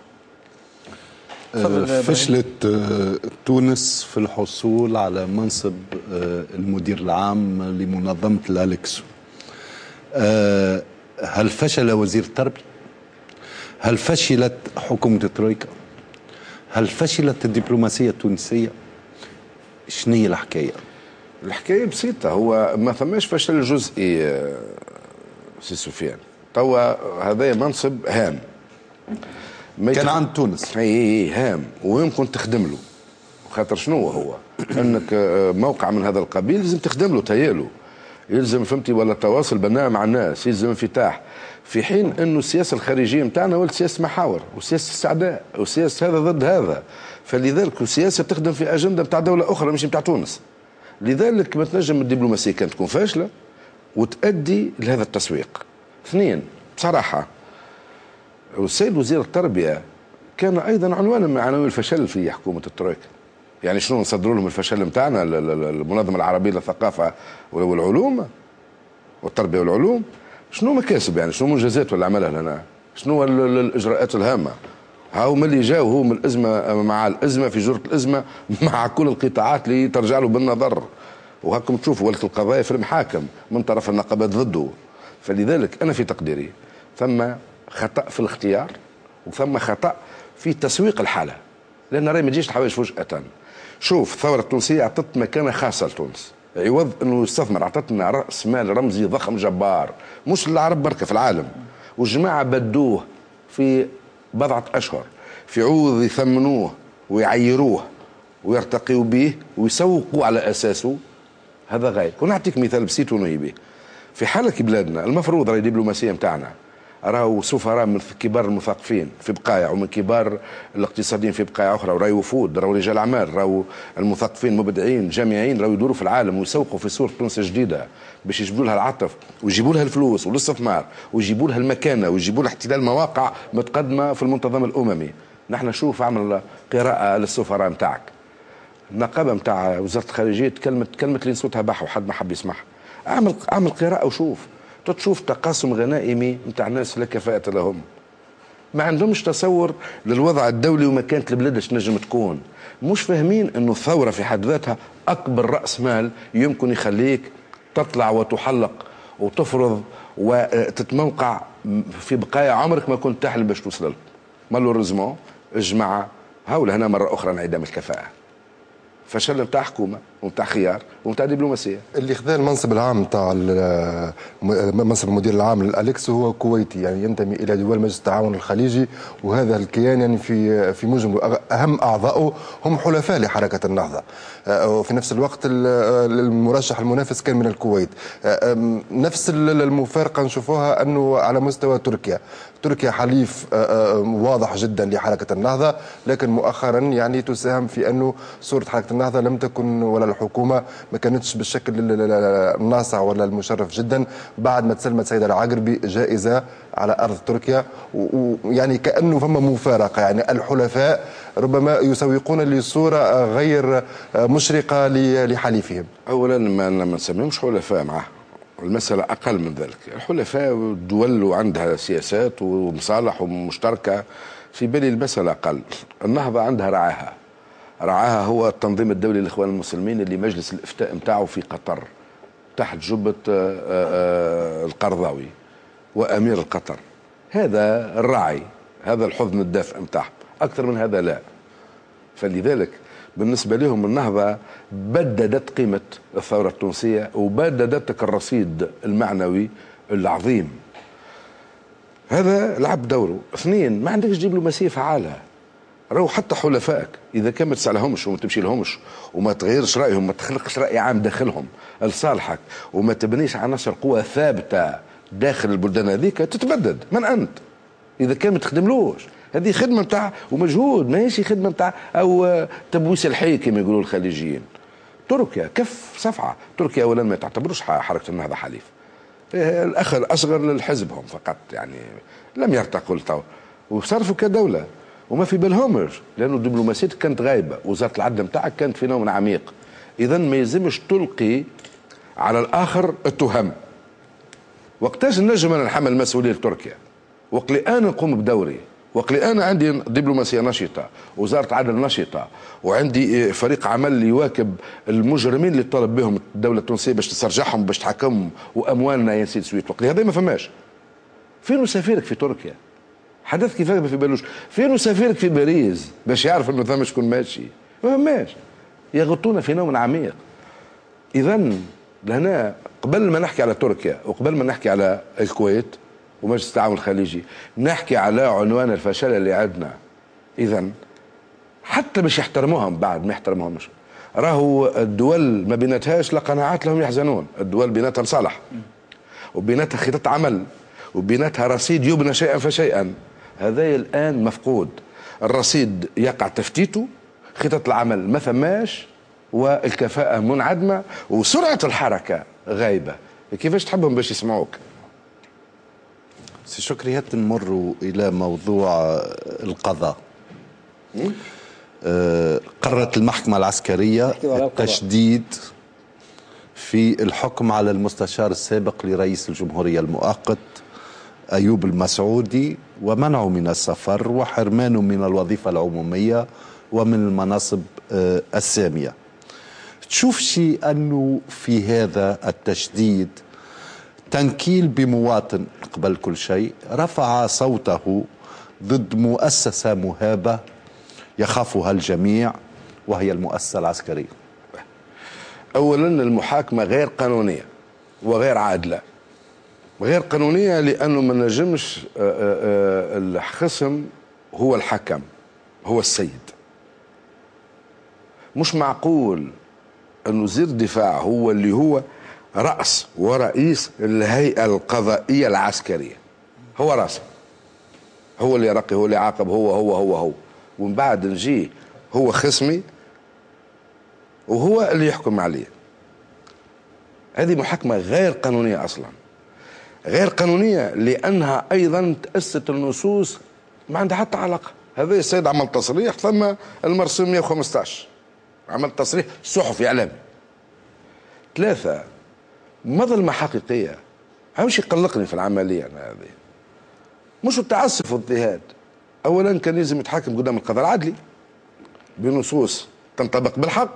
فشلت تونس في الحصول على منصب المدير العام لمنظمة الأليكسو. هل فشل وزير التربية؟ هل فشلت حكومة الترويكا؟ هل فشلت الدبلوماسية التونسية؟ شنو هي الحكاية؟ الحكاية بسيطة، هو ما ثماش فشل جزئي سي سفيان. توا هذا منصب هام كان عند تونس، اي هام ويمكن تخدم له، خاطر شنو هو انك موقع من هذا القبيل لازم تخدم له تيالو. يلزم فهمتي ولا تواصل بناء مع الناس، يلزم انفتاح، في حين انه السياسه الخارجيه نتاعنا ولات سياسه محاور وسياسه استعداء وسياسه هذا ضد هذا، فلذلك السياسه تخدم في اجنده نتاع دوله اخرى مش نتاع تونس. لذلك ما تنجم الدبلوماسيه كانت تكون فاشله وتؤدي لهذا التسويق. اثنين بصراحه والسيد وزير التربيه كان ايضا عنوانا من عناوين الفشل في حكومه الترويكا. يعني شنو نصدروا لهم الفشل نتاعنا المنظمه العربيه للثقافه والعلوم والتربيه والعلوم؟ شنو مكاسب يعني؟ شنو منجزات ولا عملها لنا؟ شنو الاجراءات الهامه؟ هاو ملي جاو هو من الازمه مع الازمه في جرة الازمه مع كل القطاعات اللي ترجع له بالنظر، وهاكم تشوفوا ولت القضايا في المحاكم من طرف النقابات ضده. فلذلك انا في تقديري ثم خطا في الاختيار وثم خطا في تسويق الحاله، لان راهي ما تجيش الحوايج فجاه. شوف الثوره التونسيه اعطت مكانه خاصه لتونس، عوض انه يستثمر اعطتنا راس مال رمزي ضخم جبار مش للعرب بركه في العالم، والجماعه بدوه في بضعه اشهر في عوض يثمنوه ويعيروه ويرتقيوا به ويسوقوا على اساسه. هذا غايب. ونعطيك مثال بسيط ونهي. في حاله كي بلادنا المفروض راهي الدبلوماسيه نتاعنا راهو سفراء من كبار المثقفين في بقايا ومن كبار الاقتصاديين في بقايا اخرى، وراهو وفود، راهو رجال اعمال، راهو المثقفين مبدعين جامعيين، راهو يدوروا في العالم ويسوقوا في صوره تونس جديده باش يجيبوا لها العطف ويجيبوا لها الفلوس والاستثمار ويجيبوا لها المكانه ويجيبوا لها احتلال مواقع متقدمه في المنتظم الاممي. نحن شوف عمل قراءه للسفراء نتاعك. النقابه نتاع وزاره الخارجيه تكلمت تكلمت اللي صوتها بح وحد ما حب يسمعها. اعمل اعمل قراءه وشوف، تشوف تقاسم غنائمي نتاع ناس لا كفاءة لهم، ما عندهمش تصور للوضع الدولي ومكانة البلاد اش نجم تكون، مش فاهمين انه الثورة في حد ذاتها اكبر رأس مال يمكن يخليك تطلع وتحلق وتفرض وتتموقع في بقايا عمرك ما كنت تحلم باش توصل له. مالوريزمون الجماعة هاولا هنا مرة اخرى انعدام الكفاءة. فشل نتاع حكومه ونتاع خيار ونتاع دبلوماسيه. اللي خذا المنصب العام نتاع منصب المدير العام للاليكس هو كويتي، يعني ينتمي الى دول مجلس التعاون الخليجي، وهذا الكيان يعني في في مجمل اهم اعضائه هم حلفاء لحركه النهضه. وفي نفس الوقت المرشح المنافس كان من الكويت. نفس المفارقه نشوفوها انه على مستوى تركيا، تركيا حليف واضح جدا لحركه النهضه، لكن مؤخرا يعني تساهم في انه صوره حركه النهضه لم تكن ولا الحكومه ما كانتش بالشكل الناصع ولا المشرف جدا بعد ما تسلمت سيدة العقربي جائزه على ارض تركيا، ويعني كانه فما مفارقه، يعني الحلفاء ربما يسوقون لصوره غير مشرقه لحليفهم. اولا ما ما نسميهمش حلفاء معه، المسألة أقل من ذلك. الحلفاء دول عندها سياسات ومصالح ومشتركة، في بالي المسألة أقل. النهضة عندها رعاها، رعاها هو التنظيم الدولي للإخوان المسلمين اللي مجلس الإفتاء متاعه في قطر تحت جبة القرضاوي وأمير القطر. هذا الراعي، هذا الحضن الدافئ متاعهم، أكثر من هذا لا. فلذلك بالنسبة لهم النهضة بددت قيمة الثورة التونسية وبددتك الرصيد المعنوي العظيم. هذا لعب دوره. اثنين، ما عندكش دبلوماسية فعالة. راهو حتى حلفائك إذا كان ما تسألهمش وما تمشي لهمش وما تغيرش رأيهم، ما تخلقش رأي عام داخلهم لصالحك وما تبنيش عناصر قوة ثابتة داخل البلدان هذيك، تتبدد. من أنت؟ إذا كان ما تخدملوش. هذه خدمه نتاع ومجهود، ماهيش خدمه نتاع او تبويس الحي كما يقولوا الخليجيين. تركيا كف صفعه، تركيا اولا ما تعتبروش حركه النهضه حليف. الاخ الاصغر لحزبهم فقط، يعني لم يرتقوا للتو وصرفوا كدوله وما في بالهمش، لانه دبلوماسيتك كانت غايبه، وزاره العدل نتاعك كانت في نوم عميق. اذا ما يلزمش تلقي على الاخر التهم. وقتاش نجم انا نحمل مسؤوليه لتركيا؟ وقلي انا نقوم بدوري، وقلي انا عندي دبلوماسيه نشطه، وزاره عدل نشطه، وعندي فريق عمل يواكب المجرمين اللي طلب بهم الدوله التونسيه باش تسترجعهم باش تحكمهم واموالنا يا سيد سويت. وقلي هذا ما فماش. فين سفيرك في تركيا؟ حدث كيفاش ما في بالوش. فين سفيرك في باريس باش يعرف انه ثم شكون ماشي؟ ما فماش. يغطونا في نوم عميق. اذا لهنا قبل ما نحكي على تركيا وقبل ما نحكي على الكويت ومجلس التعاون الخليجي، نحكي على عنوان الفشل اللي عندنا. اذا حتى مش يحترموهم بعد ما يحترموهمش، راهو الدول ما بيناتهاش لا قناعات لهم يحزنون، الدول بيناتها مصالح وبيناتها خطط عمل وبيناتها رصيد يبنى شيئا فشيئا. هذا الان مفقود، الرصيد يقع تفتيته، خطط العمل ما ثماش، والكفاءة منعدمة، وسرعة الحركة غايبة. كيفاش تحبهم باش يسمعوك؟ سي شكري، هات نمر إلى موضوع القضاء. آه قررت المحكمة العسكرية التشديد في الحكم على المستشار السابق لرئيس الجمهورية المؤقت أيوب المسعودي، ومنعه من السفر وحرمانه من الوظيفة العمومية ومن المناصب آه السامية. تشوف شيء أنه في هذا التشديد تنكيل بمواطن قبل كل شيء رفع صوته ضد مؤسسة مهابة يخافها الجميع وهي المؤسسة العسكرية؟ أولا المحاكمة غير قانونية وغير عادلة. غير قانونية لأنه ما نجمش الخصم هو الحكم، هو السيد. مش معقول أن وزير الدفاع هو اللي هو رأس ورئيس الهيئة القضائية العسكرية، هو رأسه، هو اللي يرقي، هو اللي يعاقب، هو هو هو هو ومن بعد نجي هو خصمي وهو اللي يحكم عليه. هذه محاكمة غير قانونية أصلا، غير قانونية لأنها أيضا تأسست النصوص ما عندها حتى علاقة. هذا السيد عمل تصريح ثم المرسوم مئة وخمسة عشر، عمل تصريح صحفي إعلامي. ثلاثة، مظلمة حقيقية. همش يقلقني في العملية أنا هذه مش التعسف والاضطهاد. أولا كان لازم يتحاكم قدام القضاء العدلي بنصوص تنطبق بالحق،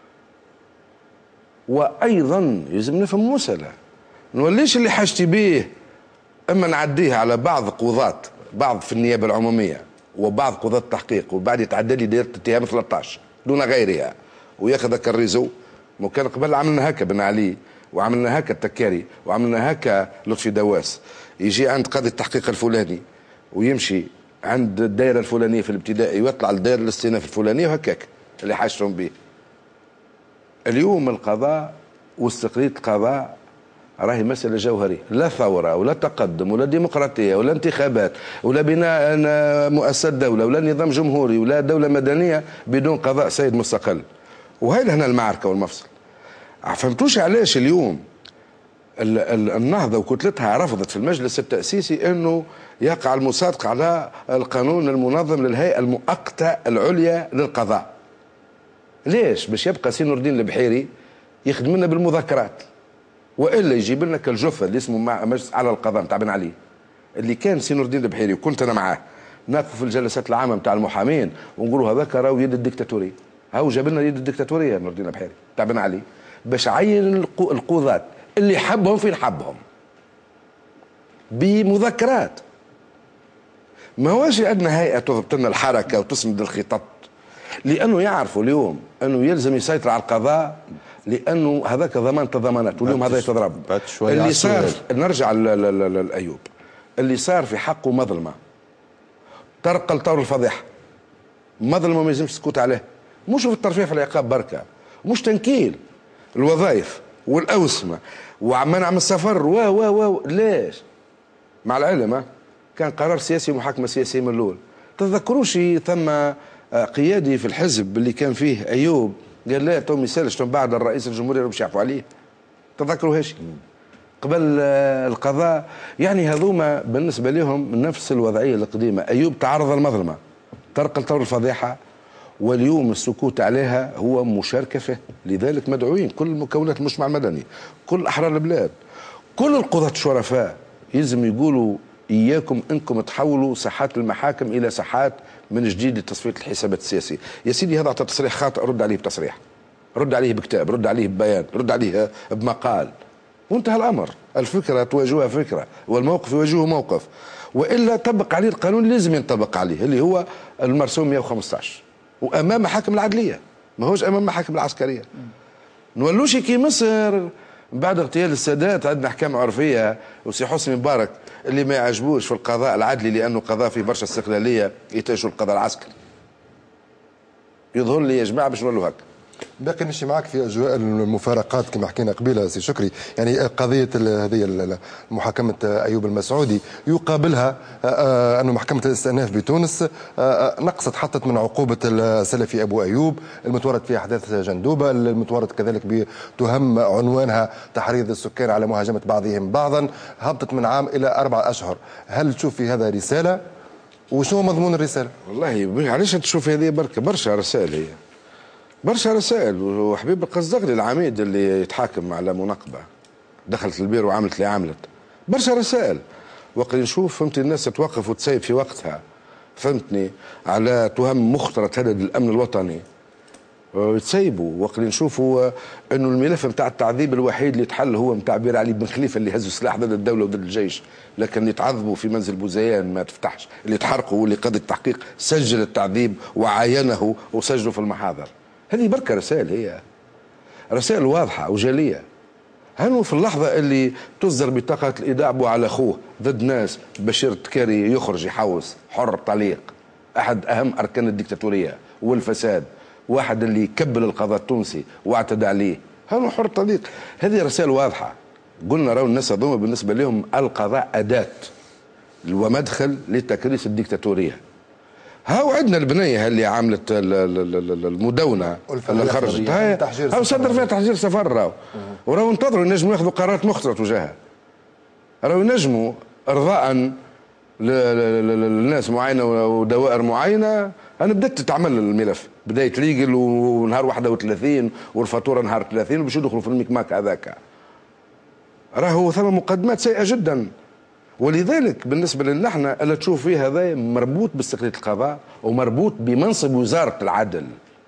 وأيضا يلزم نفهم مسألة، نوليش اللي حاجتي به اما نعديه على بعض قضاة، بعض في النيابة العمومية وبعض قضاة التحقيق، وبعد يتعدى لي دائرة اتهام ثلاثة عشر دون غيرها وياخذ هكا الريزو. مو كان قبل عملنا هكا بن علي، وعملنا هكا التكاري، وعملنا هكا لطفي دواس، يجي عند قاضي التحقيق الفلاني ويمشي عند الدائرة الفلانية في الابتدائي ويطلع للدائرة الاستئناف الفلانية وهكاك اللي حاجتهم به. اليوم القضاء واستقلالية القضاء راهي مسألة جوهرية، لا ثورة ولا تقدم ولا ديمقراطية ولا انتخابات ولا بناء مؤسسات دولة ولا نظام جمهوري ولا دولة مدنية بدون قضاء سيد مستقل. وهي هنا المعركة والمفصل. فهمتوش علاش اليوم النهضة وكتلتها رفضت في المجلس التأسيسي أنه يقع المصادقة على القانون المنظم للهيئة المؤقتة العليا للقضاء. ليش؟ باش يبقى سي نور الدين البحيري يخدم لنا بالمذكرات، والا يجيب لنا كالجثه اللي اسمه مجلس على القضاء نتاع بن علي، اللي كان سي نور الدين البحيري وكنت انا معاه ناقف في الجلسات العامه نتاع المحامين ونقولوا هذاك راهو يد الدكتاتوريه، هاو جاب لنا يد الدكتاتوريه نور الدين البحيري نتاع بن علي باش عين القضاة اللي حبهم فين حبهم بمذكرات. ما هوش عندنا هيئه تضبط لنا الحركه وتسند الخطط، لانه يعرفوا اليوم انه يلزم يسيطر على القضاء، لانه هذاك ضمان تضمانات واليوم هذا يتضرب. اللي صار نرجع لايوب، اللي صار في حقه مظلمه، طرق الطور الفضيحه، مظلمه ما يلزمش تسكت عليه، مش في الترفيه في العقاب بركه، مش تنكيل الوظائف والاوسمه ومنع من السفر و و و ليش؟ مع العلم كان قرار سياسي ومحاكمه سياسيه من الاول. تتذكروش ثم قيادي في الحزب اللي كان فيه ايوب قال لا تو ما يسالش بعد الرئيس الجمهوريه باش يعفوا عليه؟ تذكروا هاشي قبل القضاء. يعني هذوما بالنسبه لهم نفس الوضعيه القديمه. ايوب تعرض للمظلمه، طرق لطور الفضيحه، واليوم السكوت عليها هو مشاركه فيه. لذلك مدعوين كل مكونات المجتمع المدني، كل احرار البلاد، كل القضاة الشرفاء يلزم يقولوا اياكم انكم تحولوا ساحات المحاكم الى ساحات من جديد لتصفيه الحسابات السياسيه. يا سيدي هذا تصريح خاطئ، رد عليه بتصريح، رد عليه بكتاب، رد عليه ببيان، رد عليه بمقال، وانتهى الامر. الفكره تواجهها فكره والموقف يواجهه موقف، والا طبق عليه القانون اللي لازم ينطبق عليه اللي هو المرسوم مئة وخمسة عشر، وامام محاكم العدليه، ما هوش امام محاكم العسكريه. نولوش كي مصر بعد اغتيال السادات عندنا احكام عرفيه، وسي حسني مبارك اللي ما يعجبوش في القضاء العدلي لانه قضاء فيه برشا استقلاليه يتجهوا القضاء العسكري. يظهر لي يا جماعه باش نولوا هكا. باقي نمشي معك في اجواء المفارقات كما حكينا قبيله سي شكري، يعني قضيه هذه محاكمه ايوب المسعودي يقابلها انه محكمه الاستئناف بتونس نقصت حطت من عقوبه السلفي ابو ايوب المتورط في احداث جندوبه، المتورط كذلك بتهم عنوانها تحريض السكان على مهاجمه بعضهم بعضا، هبطت من عام الى اربع اشهر. هل تشوف في هذا رساله؟ وشو مضمون الرساله؟ والله علاش تشوف هذه بركه برشا رسائل، هي برشا رسائل. وحبيب القزدغلي العميد اللي يتحاكم على مناقبه دخلت البير وعملت اللي عملت، برشا رسائل. وقت نشوف فهمتني الناس توقف وتسيب في وقتها فهمتني على تهم مخطره تهدد الامن الوطني وتسيبوا. وقت نشوفوا انه الملف نتاع التعذيب الوحيد اللي تحل هو نتاع بير علي بن خليفه اللي هزوا السلاح ضد الدوله وضد الجيش، لكن اللي تعذبوا في منزل بوزيان ما تفتحش، اللي تحرقوا واللي قضى التحقيق سجل التعذيب وعاينه وسجله في المحاضر. هذه بركه رسائل، هي رسائل واضحه وجليه. هنو في اللحظه اللي تصدر بطاقه الايداع بو على اخوه ضد ناس، بشير التكاري يخرج يحوس حر طليق، احد اهم اركان الديكتاتوريه والفساد، واحد اللي كبل القضاء التونسي واعتدى عليه، هنو حر طليق. هذه رسائل واضحه. قلنا راهو الناس هذوما بالنسبه لهم القضاء اداه ومدخل لتكريس الديكتاتوريه. هاو عندنا البنيه اللي عملت المدونه اللي خرجت هاي، هاو صدر فيها تحجير سفر، راهو وراهو انتظروا ينجموا ياخذوا قرارات مخطره تجاهها، راهو ينجموا ارضاء للناس معينه ودوائر معينه. انا بدات تتعمل الملف، بدا يتليقل ونهار واحد وثلاثين والفاتوره نهار ثلاثين وباش يدخلوا في الميكماك هذاك. راهو ثم مقدمات سيئه جدا. ولذلك بالنسبه لنا احنا اللي تشوف فيه هذا مربوط باستقلاليه القضاء ومربوط بمنصب وزاره العدل.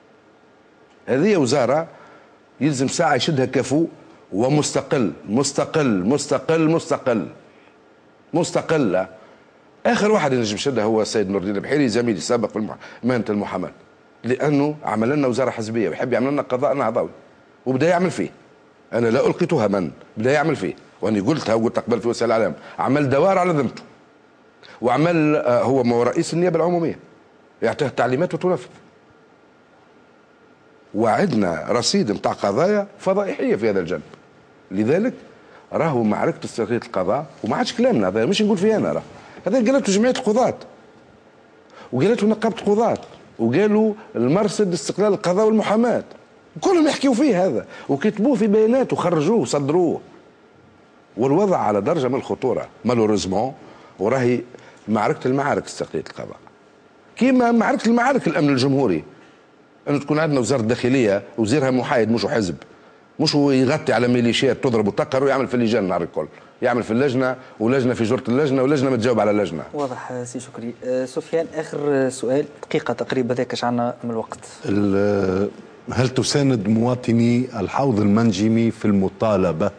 هذه وزاره يلزم ساعه يشدها كفو ومستقل مستقل مستقل مستقل مستقله. اخر واحد ينجم يشدها هو السيد نور الدين البحيري زميلي السابق في مهنه المحاماه، لانه عمل لنا وزاره حزبيه ويحب يعمل لنا قضاء نهضوي وبدا يعمل فيه. انا لا القي تهما، بدا يعمل فيه، واني قلتها وقلت قبل في وسائل الاعلام، عمل دوار على ذمته وعمل آه هو ما هو رئيس النيابه العموميه يعطيه التعليمات وتنفذ. وعندنا رصيد نتاع قضايا فضائحيه في هذا الجانب. لذلك راهو معركه استقلاليه القضاء وما عادش كلامنا هذا، مش نقول فيه انا، راه هذا قالته جمعيه القضاة وقالته نقابه القضاة وقالوا المرصد استقلال القضاء والمحاماه، كلهم يحكيوا فيه هذا وكتبوه في بيانات وخرجوه وصدروه. والوضع على درجه من الخطوره مالوريزمون، وراهي معركه المعارك استقلاليه القضاء كيما معركه المعارك الامن الجمهوري، انه تكون عندنا وزاره داخليه وزيرها محايد مش حزب، مش هو يغطي على ميليشيات تضرب وتقهر ويعمل في اللجان النهار الكل، يعمل في اللجنه ولجنه في جرة اللجنه ولجنه ما تجاوب على اللجنه. واضح سي شكري. أه سفيان، اخر سؤال، دقيقه تقريبا ذاك اش عندنا من الوقت. هل تساند مواطني الحوض المنجمي في المطالبه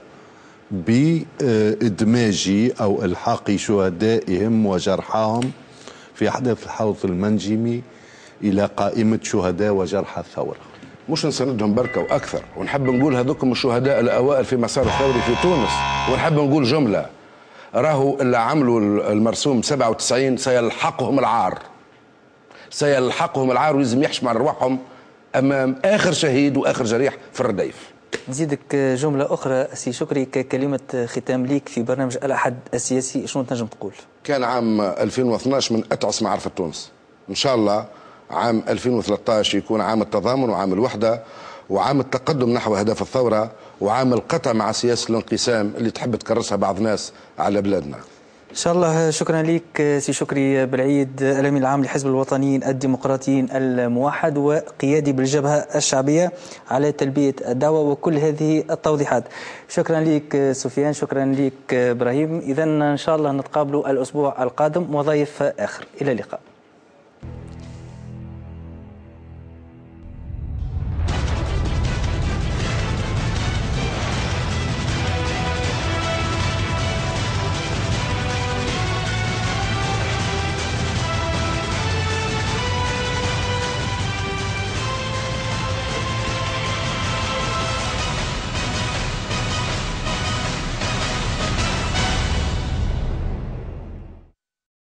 بإدماج أو إلحاق شهدائهم وجرحاهم في أحداث الحوض المنجمي إلى قائمة شهداء وجرحى الثورة؟ مش نساندهم بركة وأكثر، ونحب نقول هذوكم الشهداء الأوائل في مسار الثوري في تونس، ونحب نقول جملة، راهو اللي عملوا المرسوم سبعة وتسعين سيلحقهم العار، سيلحقهم العار ولازم يحشم على أرواحهم أمام آخر شهيد وآخر جريح في الرديف. نزيدك جملة أخرى سي شكري ككلمة ختام ليك في برنامج الأحد السياسي، شنو تنجم تقول؟ كان عام ألفين واثناش من أتعس معرفة تونس، إن شاء الله عام ألفين وثلاثة عشر يكون عام التضامن وعام الوحدة وعام التقدم نحو أهداف الثورة وعام القطع مع سياسة الانقسام اللي تحب تكرسها بعض الناس على بلادنا. إن شاء الله. شكرا لك سي شكري بالعيد، الأمين العام لحزب الوطنيين الديمقراطيين الموحد وقيادي بالجبهة الشعبية، على تلبية الدعوة وكل هذه التوضيحات. شكرا لك سفيان، شكرا لك إبراهيم. إذن إن شاء الله نتقابلوا الأسبوع القادم وضيف آخر. إلى اللقاء.